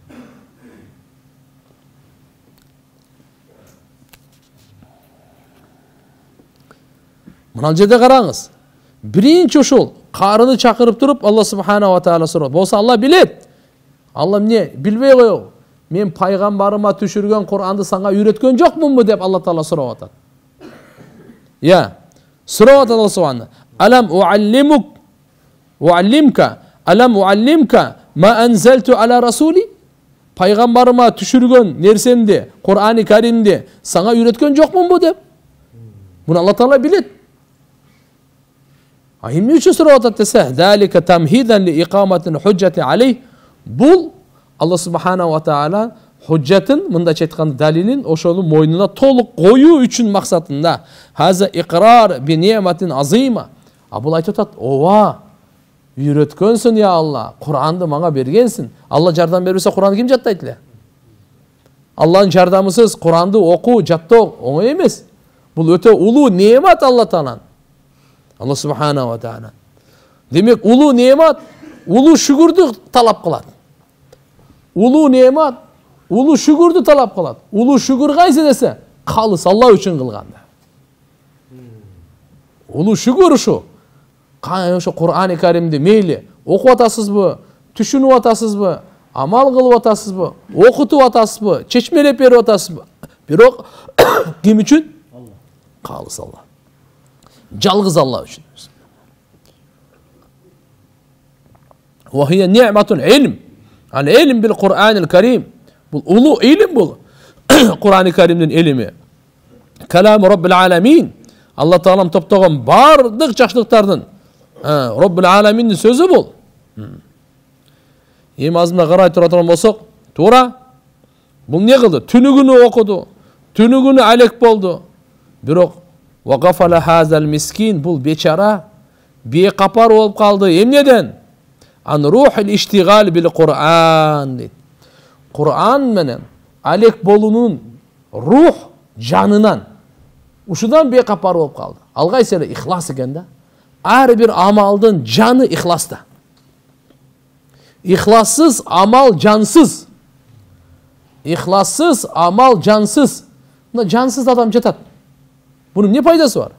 Мына жерде караңыз. Биринчи ушул карыны чакырып туруп Алла субханаху ва таала сурат. Болсо Алла билет. Алла эмне билбей коёбу? Мен пайгамбарыма түшүргөн Куранды сага үйрөткөн жокмунбу деп Алла Таала сурап атат. Я, сурап атат Алла субханаху. Алам уаллимук уаллимка Alam uallimka ma anzaltu ala rasuli? Пайғамбарыма түшірген нерсемді, Құр'ан-ы Кәрімде саңа үйреткен жоқпын бу деп. Бұны Алла Тағала біледі. А емне үшін сұрап атады десе, «Дәлика тамхидан ли иқаматын худжати алей». Бұл Алла Субхана ва Тағала худжатын, мында айтқанда дәлилін, ошоны мойнына толық қою үшін мақсатында. Хаза иқрар би ниъматин азима. А бұл айтып атады, ова, үйреткенсің я Алла, Құранды маңа бергенсің. Алла жардам бербесе Құранды кім жаттайды ле? Алланың жардамысыз Құранды оқу, жаттау оңай емес. Бұл өте улуу неъмат Алла Тағаланың. Алла Субхана ва Тағала. Демек, улуу неъмат, улуу шүгүрдү талап кылат. Улуу неъмат, улуу шүгүрдү талап кылат. Улуу шүгүр кайсы десе, калыс Алла үчүн кылганда. Улуу шүгүр ушу. Ошо Кур'ан-ы Каримди мейли окуп атасызбы, түшүнүп атасызбы, амал кылып атасызбы, окутуп атасызбы, чечмелеп берип атасызбы. Бирок ким үчүн? Калыс Алла. Жалгыз Алла үчүн. Ва хия ниъматун илм. Ал илм бил Кур'ан-ы Карим. Бул улуу илм бул. Кур'ан-ы Каримдин илими. Каламу Раббил аламин. Алла Таалам топтогон бардык жакшылыктардын Раббил аламиндин сөзү бул. Эми азында карай тура турган болсок, туура бул не кылды? Түнү күнү окуду, түнү күнү алек болду. Бирок вагафала хазал мискин, бул бечара бейкапар болуп калды. Эмнеден? Ан рухил иштигал бил Кур'ан дейт. Кур'ан менен алек болуунун рух жанынан ушудан бейкапар болуп калды. Ал кайсы эле ихлас экен да. Ар бир амалдын жаны ихласта. Ихлассыз амал жансыз. Ихлассыз амал жансыз. Мына жансыз адам жатат. Bunun ne faydası var?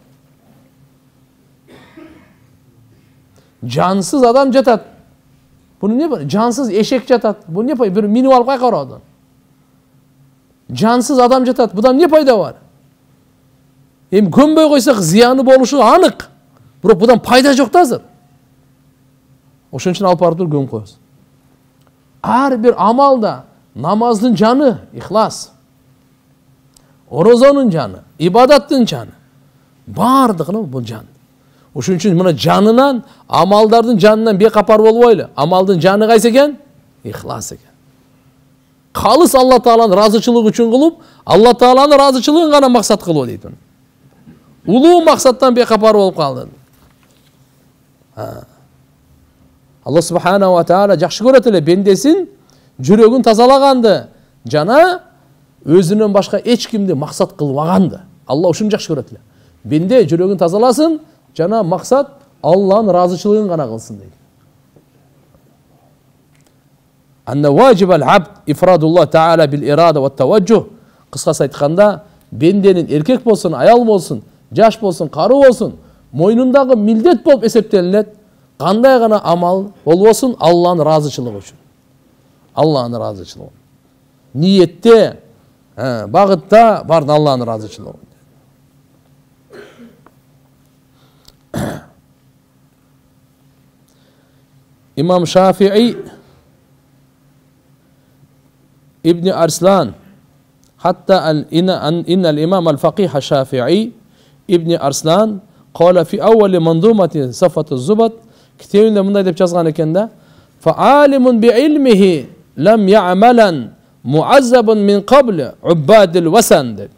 Cansız adam jatat. Bunun ne var? Cansız eşek jatat. Bunun ne fayda? Bir minib alıp kayka oradan. Cansız adam jatat. Bundan ne fayda var? Hem gömbey koysak ziyanı boluşu anık. Bırak bundan fayda yok da hazır. Oşun için alıp barıp göm koyuyoruz. Her bir amalda namazın canı ihlas. Orozonun canı, ibadatın canı. Bardığını bu can. Oşun için buna canından, amaldardın canından bir kapar bolboylu. Amaldın canı kaysa eken? İhlas eken. Kalыс Allah Taala'nın razıçılığı üçün kılıp, Allah Taala'nın razıçılığın gana maksat kılıyor deydi. Ulu maksattan bir kapar olup kaldı. Allah Subhanahu wa Taala jakşı görөт эле бендесин жүрөгүн тазалаганды, жана өзүнөн башка эч кимди максат кылбаганды. Алла ушуну жакшы көрөт эле. Бенде жүрөгүн тазаласын, жана максат Алланын разычылыгын гана кылсын дейт. Анна вajibal abd ifradullah taala bil irada wa tawajjuh. Кыскасы айтканда, бенденин эркек болсун, аял болсун, жаш болсун, кары болсун, мойнундагы милдет болуп эсептелинет. Кандай гана амал болбосун Алланын разычылыгы үчүн. Алланын разычылыгы. Ниетте, багытта барды Алланын разычылыгы. İmam Şafii İbn Arslan hatta innal imam al-faqih Şafii İbn Arslan qala fi awwal manzumati safat az-zubat kitabında mınday dep жазган экен да fa alimun bi ilmihi lam ya'malan muazzabun min qabl ubadil wasan deb.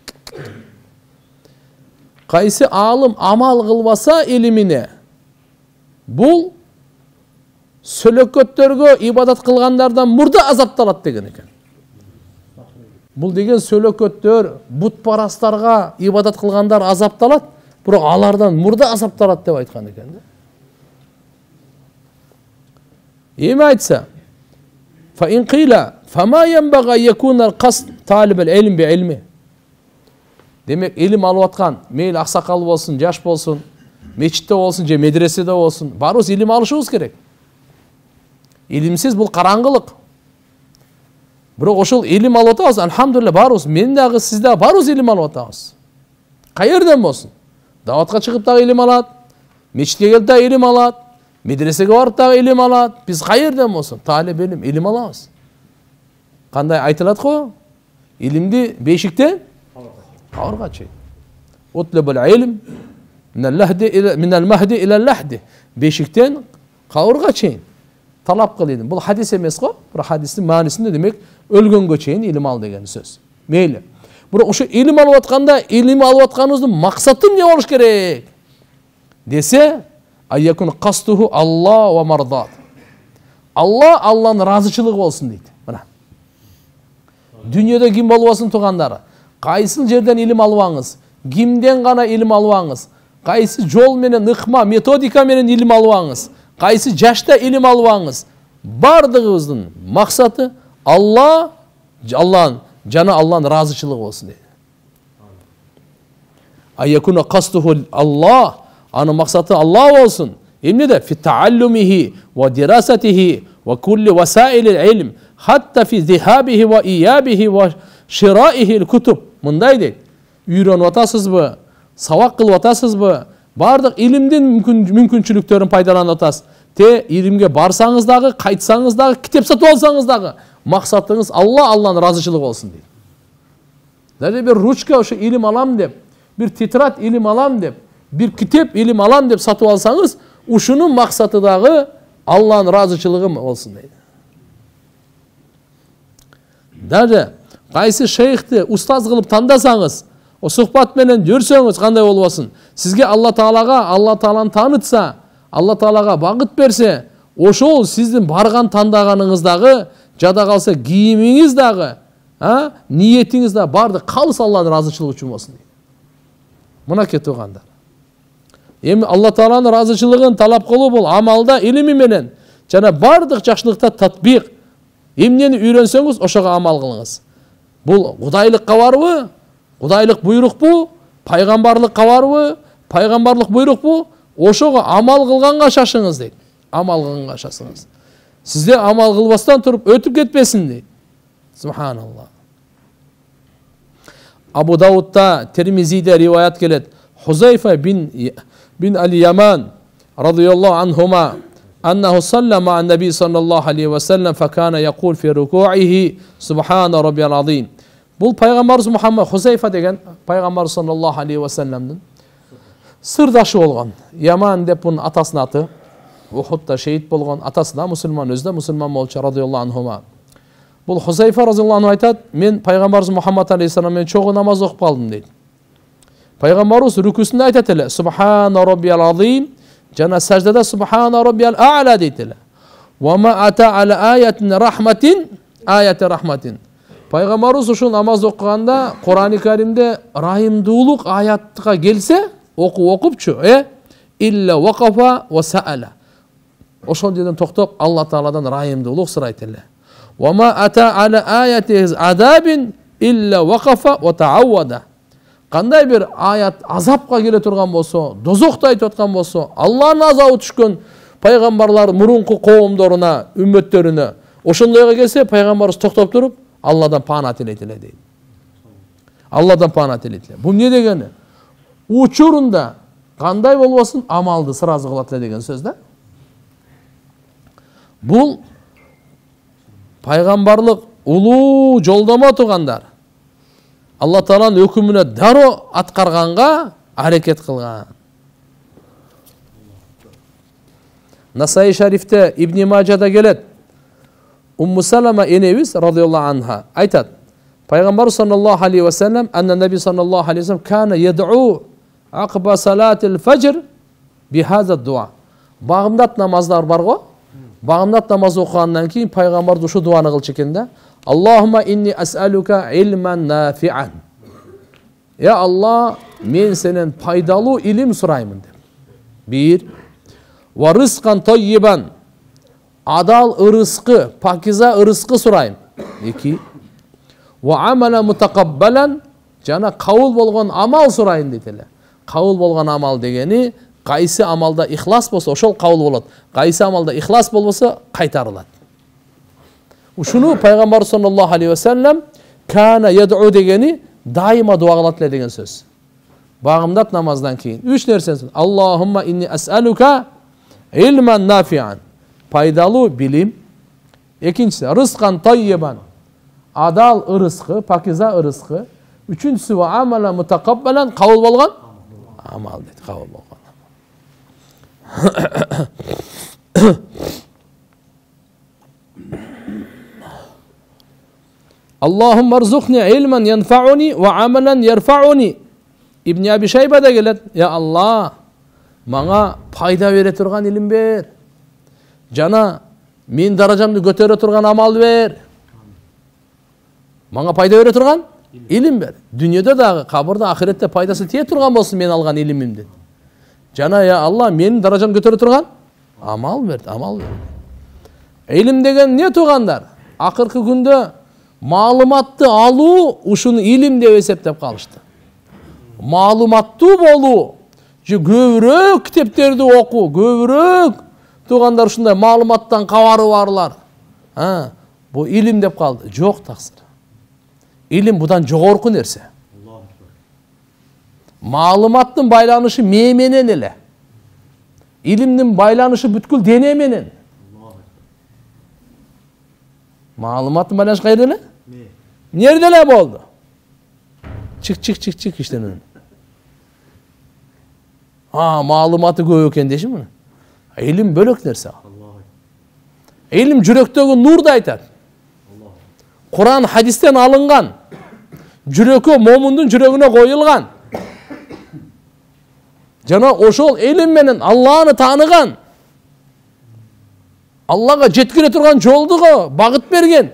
Qaysi alim amal kılbasa ilimine bul sölököttөргө ibadat kılganlardan murda azaptalat degen eken. Bul degen sölököttөр, butparastarga ibadat kılgandar azaptalat, bирок алардан murda azaptalat деп айткан экен да. Эми айтса, fa in qila fama yanbaghi yakuna al-qasd talib al-ilm bi ilmi. Demek ilim alıp atkan, meyli aksakal bolsun, jaş bolsun, meçitte bolsun, je medresede bolsun, barыбыз ilim alışыбыз керек. İlimsiz бұл қараңғылық. Бірақ ошол илим алып атабыз, алхамдулилlah барыбыз, мен дагы, сиз дагы барыбыз илим алып атабыз. Кайерден болсун? Даватка чыгып дагы илим алат, мечитке келип дагы илим алат, Медресеге барып дагы илим алат. Биз кайерден болсун талеп илим, илим алабыз. Кандай айтылат го? Илимди бешиктен кабырга чейин. Утлубул илм минал махди илал лахди. Бешиктен кабырга чейин талап кыл илим. Бул хадис эмес го? Бирок хадистин маанисинде демек өлгөнгө чейин илим ал деген сөз. Мейли. Бирок ошо илим алып атканда, илим алып атканыбыздын максаты эмне болуш керек? Десе, айякун кастуху Алла ва мардат. Алла Алланын разычылыгы болсун дейт. Мына. Дүйнөдө ким болбосун тугандары? Кайсы жерден илим албаңыз, кимден гана илим албаңыз, кайсы жол менен ыкма, методика менен илим албаңыз, кайсы жашта илим албаңыз, бардыгыбыздын максаты Алла, Алланын жана Алланын разычылыгы болсун дейт. Айякуна кастуху Алла, анын максаты Алла болсун. Эмнеде? Фи тааллумихи ва дирасатихи ва кулли васаилил илм, хатта фи зихабихи ва иябихи ва шираихил кутуб. Мындай дейт. Үйрөнүп атасызбы? Сабак кылып атасызбы? Бардык илимдин мүмкүнчүлүктөрүн пайдаланып атасыз. Те илимге барсаңыз дагы, кайтсаңыз дагы, китеп сатып алсаңыз дагы, максатыңыз Алла, Алланын разычылыгы болсун дейт. Даже бир ручка ошо илим алам деп, bir titrat ilim alam deb, bir kitap ilim alam deb satып алсаңыз, ушунун максаты дагы Алланын разычылыгы болсун дейт. Даже кайсы шейхти устаз кылып тандасаңыз, о сухбат менен жүрсөңүз кандай болбосун? Сизге Алла Таалага, Алла Тааланы таанытса, Алла Таалага багыт берсе, ошол сиздин барган тандаганыңыз дагы, жада калса кийимиңиз дагы, а, ниетиңиз дагы барды калыс Алланын разычылыгы үчүн болсун дейт. Мына кетугандар. Эми Алла Тааланын разычылыгын талап кылуу бул амалда, илими менен жана бардык жакшылыкта татбик. Эмнени үйрөнсөңүз, ошого амал кылыңыз. Бул кудайлыкка барбы? Кудайлык буйрукпу? Пайгамбарлыкка барбы? Пайгамбарлык буйрукпу? Ошого амал кылганга шашыңыз дейт. Амал кылганга шашыңыз. Сизде амал кылбастан туруп өтүп кетпесин дейт. Субханаллах. Абу Даудта, Термизиде риваят келет. Хузайфа бин бин Аль-Яман радийаллаху анхума аннаху салла ма'a наби саллаллаху алейхи ва саллям факана якул фи руку'ихи субхана раббиял азим. Бул пайгамбарыбыз Мухаммад Хузайфа деген пайгамбар саллаллаху алейхи ва саллямдын сырдашы болгон. Яман деп бунун атасынын аты. Ухудда шейит болгон, атасы да мусулман, өзү да мусулман болчу радийаллаху анхума. Бул Хузайфа разияллаху анху айтат, мен пайгамбарыбыз Мухаммад алейхиссалам менен чогуу намаз окуп калдым дейт. Пайгамбарыбыз рүкүсүндө айтат эле, субхана раббиял азим, жана саждада субхана раббиял а'ла дейт эле. Ва ма ата аля аятин рахматин, аяти рахматин. Пайгамбарыбыз ушул намаз окуганда Кур'ан-ы Каримде рахимдуулук аятка келсе, окуп окупчу, э? Илля вакафа ва саала. Ошол жерден токтоп Алла Тааладан рахимдуулук сурайт эле. Ва ма ата аля аяти азабин илля вакафа ва тааввада. Кандай бир аят азапка келе турган болсо, дозокто айтып аткан болсо, Алланын азабы түшкөн пайгамбарлар мурунку коомдоруна, үммөттөрүнө ошондойго келсе, пайгамбарыбыз токтоп туруп, Алладан пана тилейт эле дейт. Алладан пана тилейт эле. Бул эмне дегени? Учурунда кандай болбосун амалды сразу кылат эле деген сөз да. Бул пайгамбарлык улуу жолдомо тугандар. Алла Тааланын өкүмүнө дароо аткарганга аракет кылган. Насаи шарифте Ибн Мажада келет. Умму Салама энебиз радийаллаху анха айтат. Пайгамбар саллаллаху алейхи ва саллям, анна наби саллаллаху алейхи ва саллям кана яд'у акба салатил фажр би хаза дуа. Багымдат намаздар бар го. Багымдат намаз окугандан кийин пайгамбар ушу дуаны кылчу экен да. Аллахумма инни ас'алука илман нафи'ан. Ya Allah, men senen пайдалуу илим сураймын деп. Bir. Wa rizqan tayyiban. Adal ырыскы, пакиза ырыскы сурайм. Iki. Wa amala mutaqabbalan. Жана кабыл болгон амал сурайын дейт эле. Кабыл болгон амал дегени, кайсы амалда ихлас болсо, ошол кабыл болот. Кайсы амалда ихлас болбосо, кайтарылат. Ушуну пайгамбар саллаллаху алейхи ва саллям кана яд'у дегени дайыма дуа кылат эле деген сөз. Багымдат намаздан кийин үч нерсени. Аллахумма инни ас'алука ilmen nafi'an. Пайдалуу билим. Экинчиси рызкан таййибан. Адал ырыскы, пакиза ырыскы. Үчүнчүсү ва амала мутакаббалан, кабыл болгон амал дейт, кабыл болгон. Allahumma rzuqni ilman yanfa'uni wa amalan yarfa'uni. İbn Abi Şeybe'de gelet. Ya Allah, bana payda vere turgan ilim ver. Jana men darajamды көтөрө турган амал ver. Мага пайда бере турган илим бер. Дүнүйөдө дагы, кабырда, ахиретте пайдасы тие турган болсун мен алган илимимдин. Жана я Алла, менин даражамды көтөрө турган амал бер, амал бер. Илим деген эмне тугандар? Акыркы күндө маалыматты алуу ушуну илим деп эсептеп калышты. Маалыматтуу болуу, же көбүрөөк китептерди окуу, көбүрөөк тугандар ушундай маалыматтан кабары барлар. Ha, bu ilim деп kaldı. Жоқ тақсыр. İlim budan жогорку нерсе. Маалыматтын байланышы ме менен эле. İlimдин байланышы бүткүл дене менен. Маалыматтын байланышы кайда эле? Нерде эле болду? Чык чык чык чык иштен. Ha, маалыматы көп экен деши муну. İlim bölök нерсе. İlim жүрөктөгү нурду айтат. Kur'an hadisten alıngan. Жүрөккө, момундун жүрөгүнө коюлган. Жана ошол илим менен Алланы тааныган. Аллага жеткире турган жолдуга багыт берген.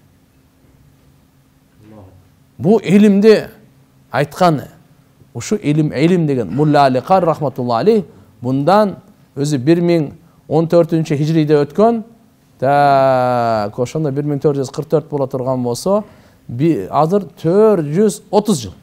Бу илимди айткан. Ушу илим, илим деген Мулла Аликар рахматуллахи алейх bundan өзү бир миң он төртүнчү хижриде өткөн. Так, ошондо бир миң төрт жүз кырк төрт боло турган болсо, азыр төрт жүз отуз жыл.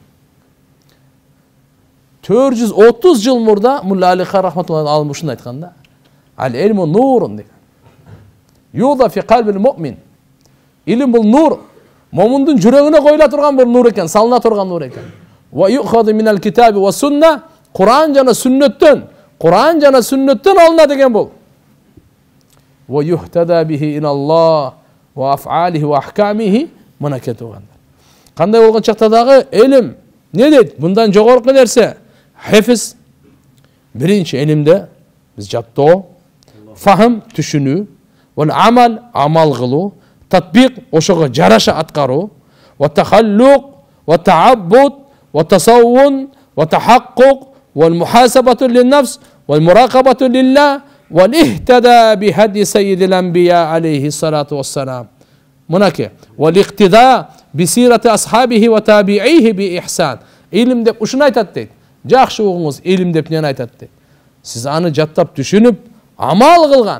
төрт жүз отуз жыл мурда Мулла Аликар рахматуллахи алейх ушуну айткан да. Ал илму нурун деген. Юда фи калбил муъмин. Илим бул нур. Момундун жүрөгүнө коюла турган бул нур экен, салына турган нур экен. Ва юхаду минал китаби ва сунна. Кур'ан жана сүннөттөн, Кур'ан жана сүннөттөн алына деген бул. Ва юхтада бихи иналлах ва аф'алихи ва ахкамихи мынакей тугандар. Кандай болгон чакта дагы илим не дейт? Мындан жогорку нерсе. Хефиз. Биринчи илимде биз жаттоо, фахм түшүнүү, вал амал амал кылуу, татбиқ ошого жараша аткаруу, ва тахаллуq, ва тааббуд, ва тасаввун, ва тахаккук, вал мухасабату лин-нафс, вал муракабату лилlah, вал ихтида бихади саййидил анбия алейхи салату вассалам. Мынакей. Вал иқтида бисирати асхабихи ва табиихи би ихсан. Илим деп ушуну айтат дейт. Жакшы угуңуз, илим деп эмнени айтат дейт. Сиз аны жаттап түшүнүп, амал кылган.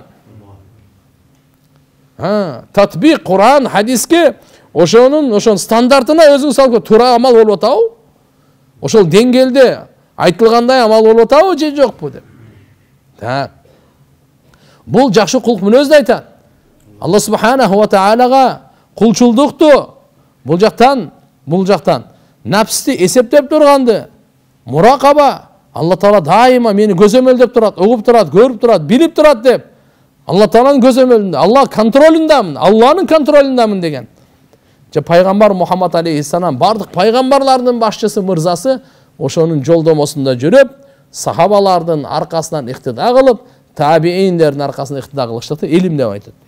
Ha, tatbiq Kur'an, hadisке ошонун ошон стандартына өзүң салып туура амал болуп атабы? Ошол деңгээлде айтылгандай амал болуп атабы же жокпу деп. Так. Бул жакшы кулк мүнөздү айтат. Алла субханаху ва таалага кулчулдукту бул жактан, бул жактан нафсти эсептеп турганды, муракаба, Алла таала дайыма мени көзөмөлдөп турат, угуп турат, көрүп турат, билип турат деп. Allah Taala'nın gözömölünde, Allah kontrolündemін, Allah'ın kontrolündemін деген. Же пайгамбар Muhammed aleyhisselam бардык пайгамбарлардын башчысы, мырзасы, ошонун жолдомосунда жүрүп, сахабалардын аркасынан иктида кылып, табииндердин аркасынан иктида кылыштыкты, илим деп айтат.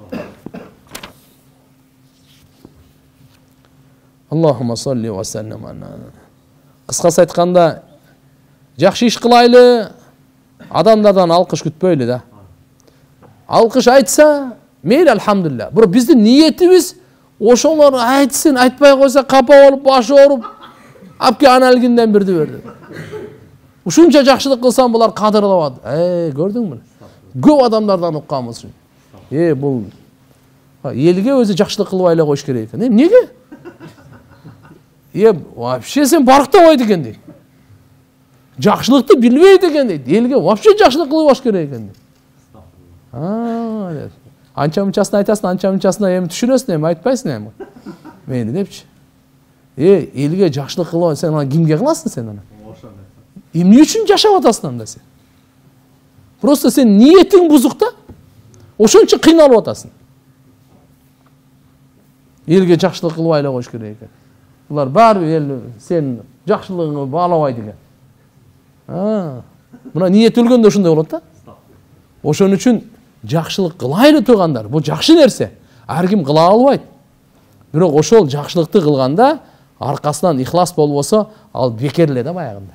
Аллахумма салли ва саллим ана. Кыскасы айтканда, жакшы иш кылайлы, адамдардан алкыш күтпөйлү да. Alkış айтса, meyli elhamdülillah. Bura bizdin niyetimiz oşonlar aytsın, aytpay koysa kapa olup, başı orup, apke analginden birdi verdi. Uşunca jakşılık kılsan bular kadırlamadı. Eee gördün mü? Көп adamlardan uqqanmız. Eee bu elge özü jakşılık kılıp ayla koyuş gerek eкен. Eee nege? Eee вообще sen barıkta koydu eken deydi. Jakşılıkты bilmeydi eken deydi. Elge вообще jakşılık kılıp baş gerek eken deydi. Анча мынчасын айтасың, анча мынчасын эми түшүнөсүң, эми айтпайсың эми. Мени депчи. Э, элге жакшылык кылып, сен аны кимге кыласың сен аны? Эмне үчүн жашап атасың анда сен? Просто сен ниетің бузук да. Ошончо кыйналып атасың. Элге жакшылык кылып айла коюш керек экен. Булар баары эл сен жакшылыгыңды баалабайт экен. А, мына ниет өлгөндө ошондой болот да. Ошон үчүн жакшылык кылайлы тургандар, бул жакшы нерсе. Ар ким кыла албайт. Бирок ошол жакшылыкты кылганда аркасынан ихлас болбосо, ал бекер эле да баягында.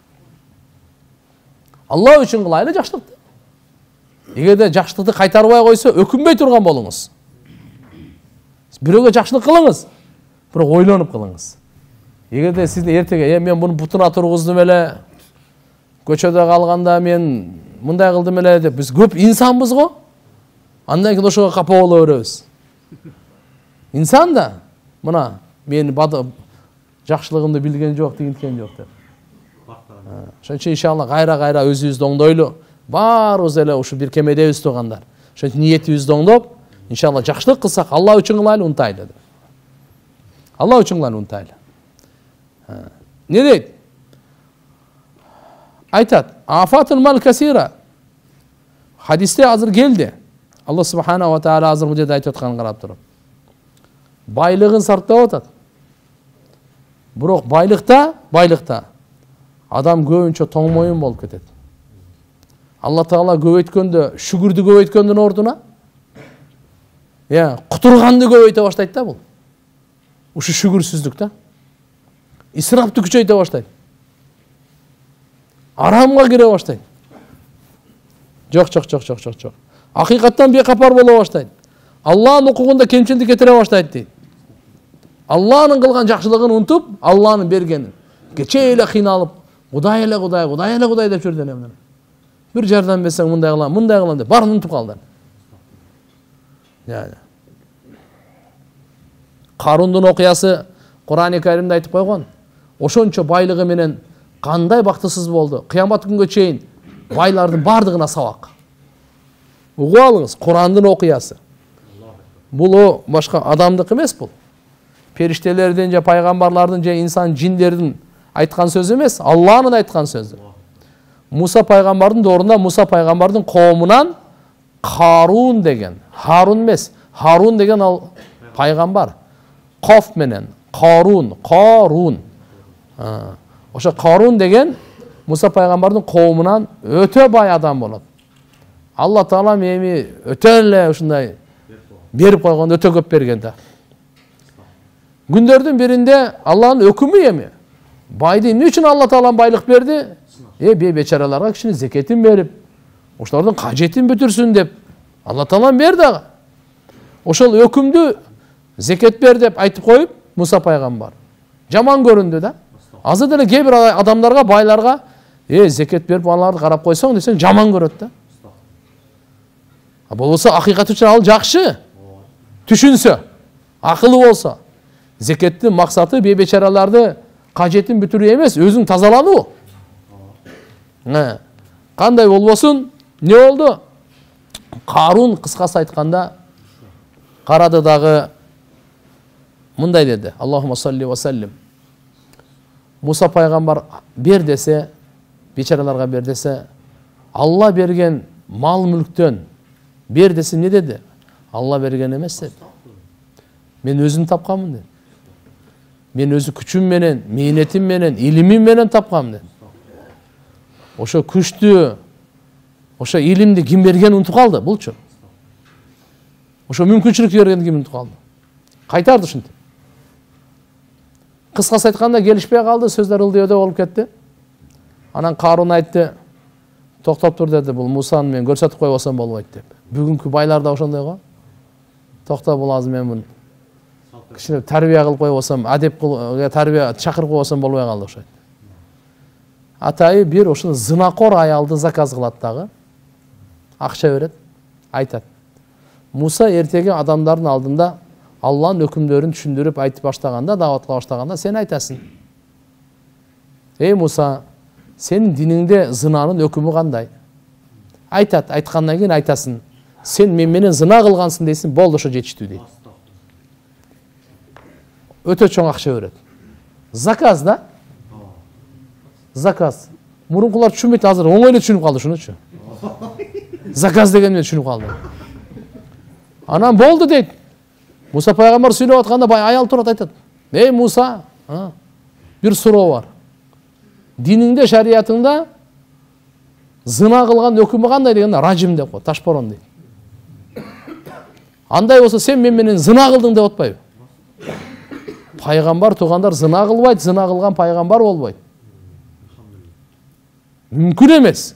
Алла үчүн кылайлы жакшылыкты. Эгерде жакшылыкты кайтарбай койсо, өкүнбөй турган болуңуз. Бирөөгө жакшылык кылыңыз, бирок ойлонуп кылыңыз. Эгерде сиз эртеге, "Э, мен буну бутуна тургуздум эле, көчөдө калганда мен мындай кылдым эле" деп, биз көп инсанбыз го. Андан кийин ошого капа боло беребиз. Инсан да, мына мен жакшылыгымды билген жок, тигинткен жок деп. Ошон үчүн иншалла кайра-кайра өзүбүздү оңдойлу. Баарыбыз эле ушу бир кемедебиз тургандар. Ошон үчүн ниетибизди оңдоп, иншалла жакшылык кылсак, Алла үчүн кылайлы, унтайлы. Алла үчүн кылайлы, унтайлы. Не дейт? Айтат, афатул мал касира. Хадисте азыр келди. Алла субхана ва таала азыр бул жерде айтып атканын карап туруп. Байлыгын сарптап атат. Бирок байлыкта, байлыкта адам көбүнчө тоңмоюн болуп кетет. Алла таала көбөйткөндө, шүгүрдү көбөйткөндүн ордуна, я, кутурганды көбөйтө баштайт да бул. Ушу шүгүрсүздүк да. Исрапты күчөйтө баштайт. Арамга кире баштайт. Жок, жок, жок, жок, жок, жок. Акыйкаттан бекапар боло баштайт. Алланын укугунда кемчилдик кетире баштайт дейт. Алланын кылган жакшылыгын унутуп, Алланын бергенин. Кече эле кыйналып, Кудай эле Кудай, Кудай эле Кудай деп жүрдү эле. Бир жардам берсең мындай кылам, мындай кылам деп баарын унутуп калды. Yani. Карундун окуясы Кур'ан-ы Каримде айтып койгон. Ошончо байлыгы менен кандай бактысыз болду. Кыямат күнгө чейин байлардын бардыгына сабак. Угуп алыңыз, Кур'андын окуясы. Бул башка адамдык эмес бул. Периштелердин же пайгамбарлардын же инсан жиндердин айткан сөзү эмес, Алланын айткан сөзү. Муса пайгамбардын ордунда Муса пайгамбардын коомунан Харун деген, Харун эмес, Харун деген ал пайгамбар. Коф менен Карун, Карун. Ошо Карун деген Муса пайгамбардын коомунан өтө бай адам болот. Алла таала эми өтө эле ушундай берип койгон, өтө көп берген да. Күндөрдүн биринде Алланын өкүмү эми. Байды эмне үчүн Алла таала байлык берди? Э, бе бечараларга кичине зекетин берип, ошолордун кажетин бүтүрсүн деп Алла таала берди ага. Ошол өкүмдү зекет бер деп айтып коюп Муса пайгамбар жаман көрүндү да. Азыр деле кээ бир адамдарга, байларга, э, зекет берип аларды карап койсоң десең жаман көрөт да. А болбосо акыйкат үчүн ал жакшы. Түшүнсө, акылы болсо, зекеттин максаты бе бечараларды кажетин бүтүрүү эмес, өзүң тазалануу. Кандай болбосун, не болду? Карун кыскасы айтканда карады дагы мындай деди: Аллахумма салли ва саллим. Муса пайгамбар бер десе, бечараларга бер десе, Алла берген мал мүлктөн бер десе не деди? Алла берген эмес деди. Мен өзүм тапканмын деди. Мен өзү күчүм менен, мээнетим менен, илимим менен тапкам деди. Ошо күчтү, ошо илимди ким берген унутуп калды булчу. Ошо мүмкүнчүлүк берген ким унутуп калды. Кайтарды ушинтип. Кыскасы айтканда келишпей калды, сөздөр ылдыйөдө болуп кетти. Анан Карун айтты: "Токтоп тур" деди, "Бул Мусаны мен көрсөтүп койбосом болбойт" деп. Бүгүнкү байлар да ошондой го. Токто, бул азыр мен муну кичине тарбия кылып койбосом, адеп тарбия чакырып койбосом болбой калды окшойт. Атайы бир ошо зынакор аялды заказ кылат дагы. Акча берет, айтат: "Муса эртеге адамдардын алдында Алланын өкүмдөрүн түшүндүрүп айтып баштаганда, дават кыла баштаганда сен айтасың: Эй Муса, сенин диниңде зынанын өкүмү кандай?" Айтат, айткандан кийин айтасың: "Сен мен менен зына кылгансың" дейсиң, болду, ошо жетиштүү дейт. Өтө чоң акча берет. Заказ да? Заказ. Мурункулар түшүнбөйт, азыр оңой эле түшүнүп калды ушунучу. Заказ деген мен түшүнүп калдым. Анан болду дейт. Муса пайгамбар сүйлөп атканда бай аял турат айтат. Эй Муса, бир суроо бар. Диниңде, шариятыңда зына кылган өкүмү кандай дегенде ражим деп коет, ташборон дейт. Андай болсо сен мен менен зына кылдың деп атпайбы? Пайгамбар туугандар зына кылбайт, зына кылган пайгамбар болбойт. Мүмкүн эмес.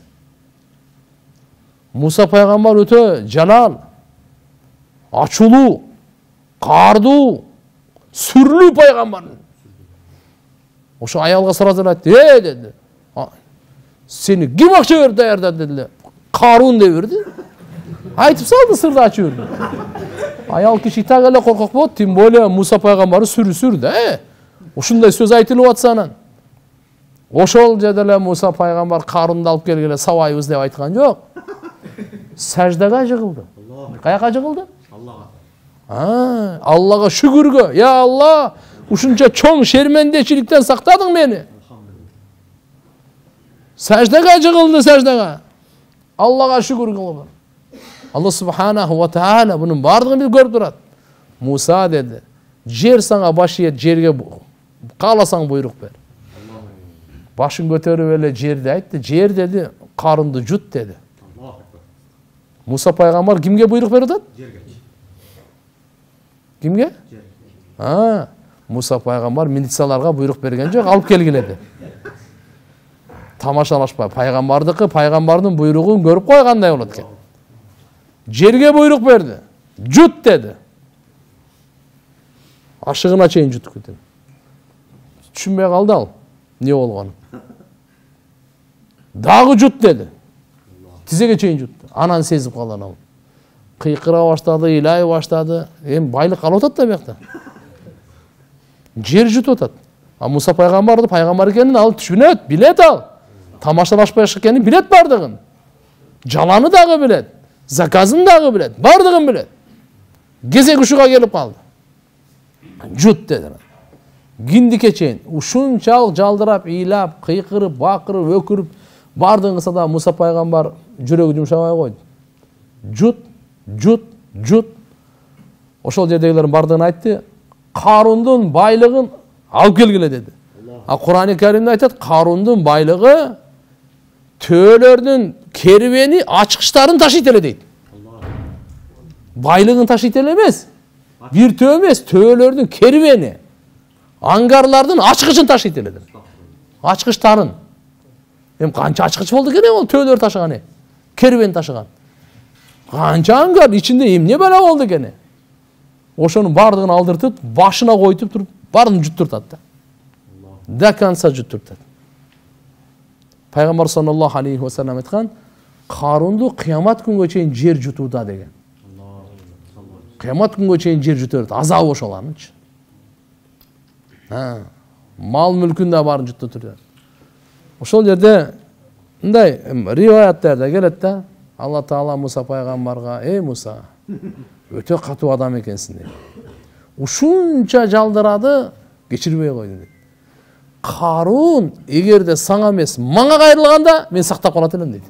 Муса пайгамбар өтө жалал, ачулуу, каардуу, сүрлүү пайгамбар. Ошо аялга сразу айтты, "Э" деди. "Сени ким акча берди даярдады" деди. "Карун" деп берди. Айтып салды, сырды ачып берди. Аял киши так эле коркок болот, тем более Муса пайгамбары сүрү-сүр да, э. Ушундай сөз айтылып атса анан. Ошол жерде эле Муса пайгамбар Карунду алып келгеле сабайбыз деп айткан жок. Саждага жыгылды. Каяка жыгылды? Аллага. А, Аллага шүгүргө. Я Алла, ушунча чоң шермендечиликтен сактадың мени. Саждага жыгылды, саждага. Аллага шүгүр кылып. Алла субханаху ва таала бунун бардыгын билип көрүп турат. Муса деди, жер сага баш ийет, жерге кааласаң буйрук бер. Башын көтөрүп эле жерди айтты. Жер деди, Карунду жут деди. Муса пайгамбар кимге буйрук берип атат? Жерге. Кимге? А, Муса пайгамбар милицияларга буйрук берген жок, алып келгиле деп. Тамашалашпа, пайгамбардыкы, пайгамбардын буйругун көрүп койгандай болот экен. Жерге буйрук берди. Жут деди. Ашыгына чейин жутуп кетти. Түшүнбөй калды ал. Не болгонун? Дагы жут деди. Тизеге чейин жутtu. Анан сезип калган ал. Кыйкыра баштады, ыйлай баштады. Эми байлык калып атат да бuyakta. Жер жутуп атат. А Муса пайгамбарды пайгамбар экенин ал түшүнөт, билет ал. Тамашалашпай экенин билет бардыгын. Жаланы дагы билет. Заказын дагы билет. Бардыгын билет. Кезек ушуга келип калды. Жут деди. Киндикке чейин ушунчалык жалдырап, ыйлап, кыйкырып, бакырып, өкүрүп бардыгын кылса да Муса пайгамбар жүрөгү жумшабай койду. Жут, жут, жут. Ошол жердегилердин бардыгын айтты. Карундун байлыгын алып келгиле деди. А Кур'ан-ы Каримде айтат, Карундун байлыгы төөлөрдүн кербени ачкычтарын ташыйт эле дейт. Байлыгын ташыйт эле эмес. Бир төө эмес, төөлөрдүн кербени, ангарлардын ачкычын ташыйт эле дейт. Ачкычтарын. Эми канча ачкыч болду экен ол төөлөр ташыган э? Кербен ташыган. Канча ангар ичинде эмне бала болду экен? Ошонун бардыгын алдыртып, башына койтуп туруп, барын жуттуртат да. Да конца жуттуртат. Пайгамбар саллаллаху алейхи ва саллям айткан, Карунду кыямат күнгө чейин жер жутууда деген. Кыямат күнгө чейин жер жутурат, азабы ошол анычы. Ha, мал мүлкүн да барын жуттуп турат. Ошол жерде мындай риваяттарда келет да, Алла Таала Муса пайгамбарга, "Эй Муса, өтө катуу адам экенсиң" дейт. Ушунча жалдырады, кечирбей койду дейт. Карун эгерде саңа эмес, мага кайрылганда мен сактап калат элем дейт.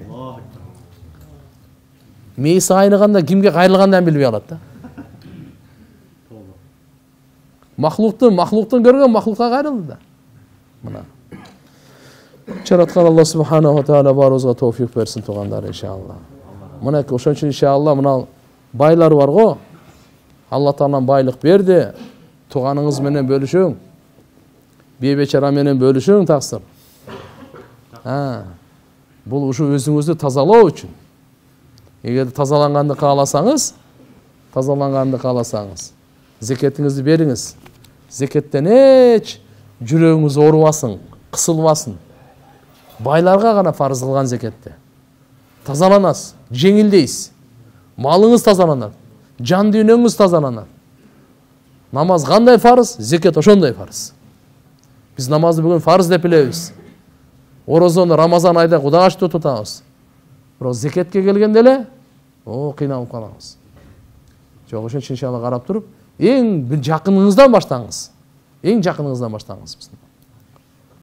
Мейси айныганда кимге кайрылгандан билбей калат да. Махлуктун, махлуктун көргөн махлукка кайрылды да. Мына. Жараткан Алла субханаху ва таала барыбызга товфик берсин туугандар иншалла. Мына ошон үчүн иншалла мына байлар бар го. Алла Таалам байлык берди. Тууганыңыз менен бөлүшүң. Бейбечара менен бөлүшүң таксыр. Ha. Бул ушу өзүңүздү тазалоо үчүн. Эгер тазаланганды кааласаңыз, тазаланганды кааласаңыз, зекетиңизди бериңиз. Зекеттен эч жүрөгүңүз оорубасын, кысылбасын. Байларга гана фарыз кылган зекетте. Тазаланасыз, жеңилдейсиз. Малыңыз тазаланат, жан дүйнөңүз тазаланат. Намаз кандай фарыз, зекет ошондой фарыз. Биз намазды бүгүн фарыз деп билебиз. Орозону Рамазан айда кудагачты тутабыз. Бирок зекетке келгенде эле, о, кыйналып калабыз. Жок, ошон үчүн иншалла карап туруп, эң жакыныңыздан баштаңыз. Эң жакыныңыздан баштаңыз.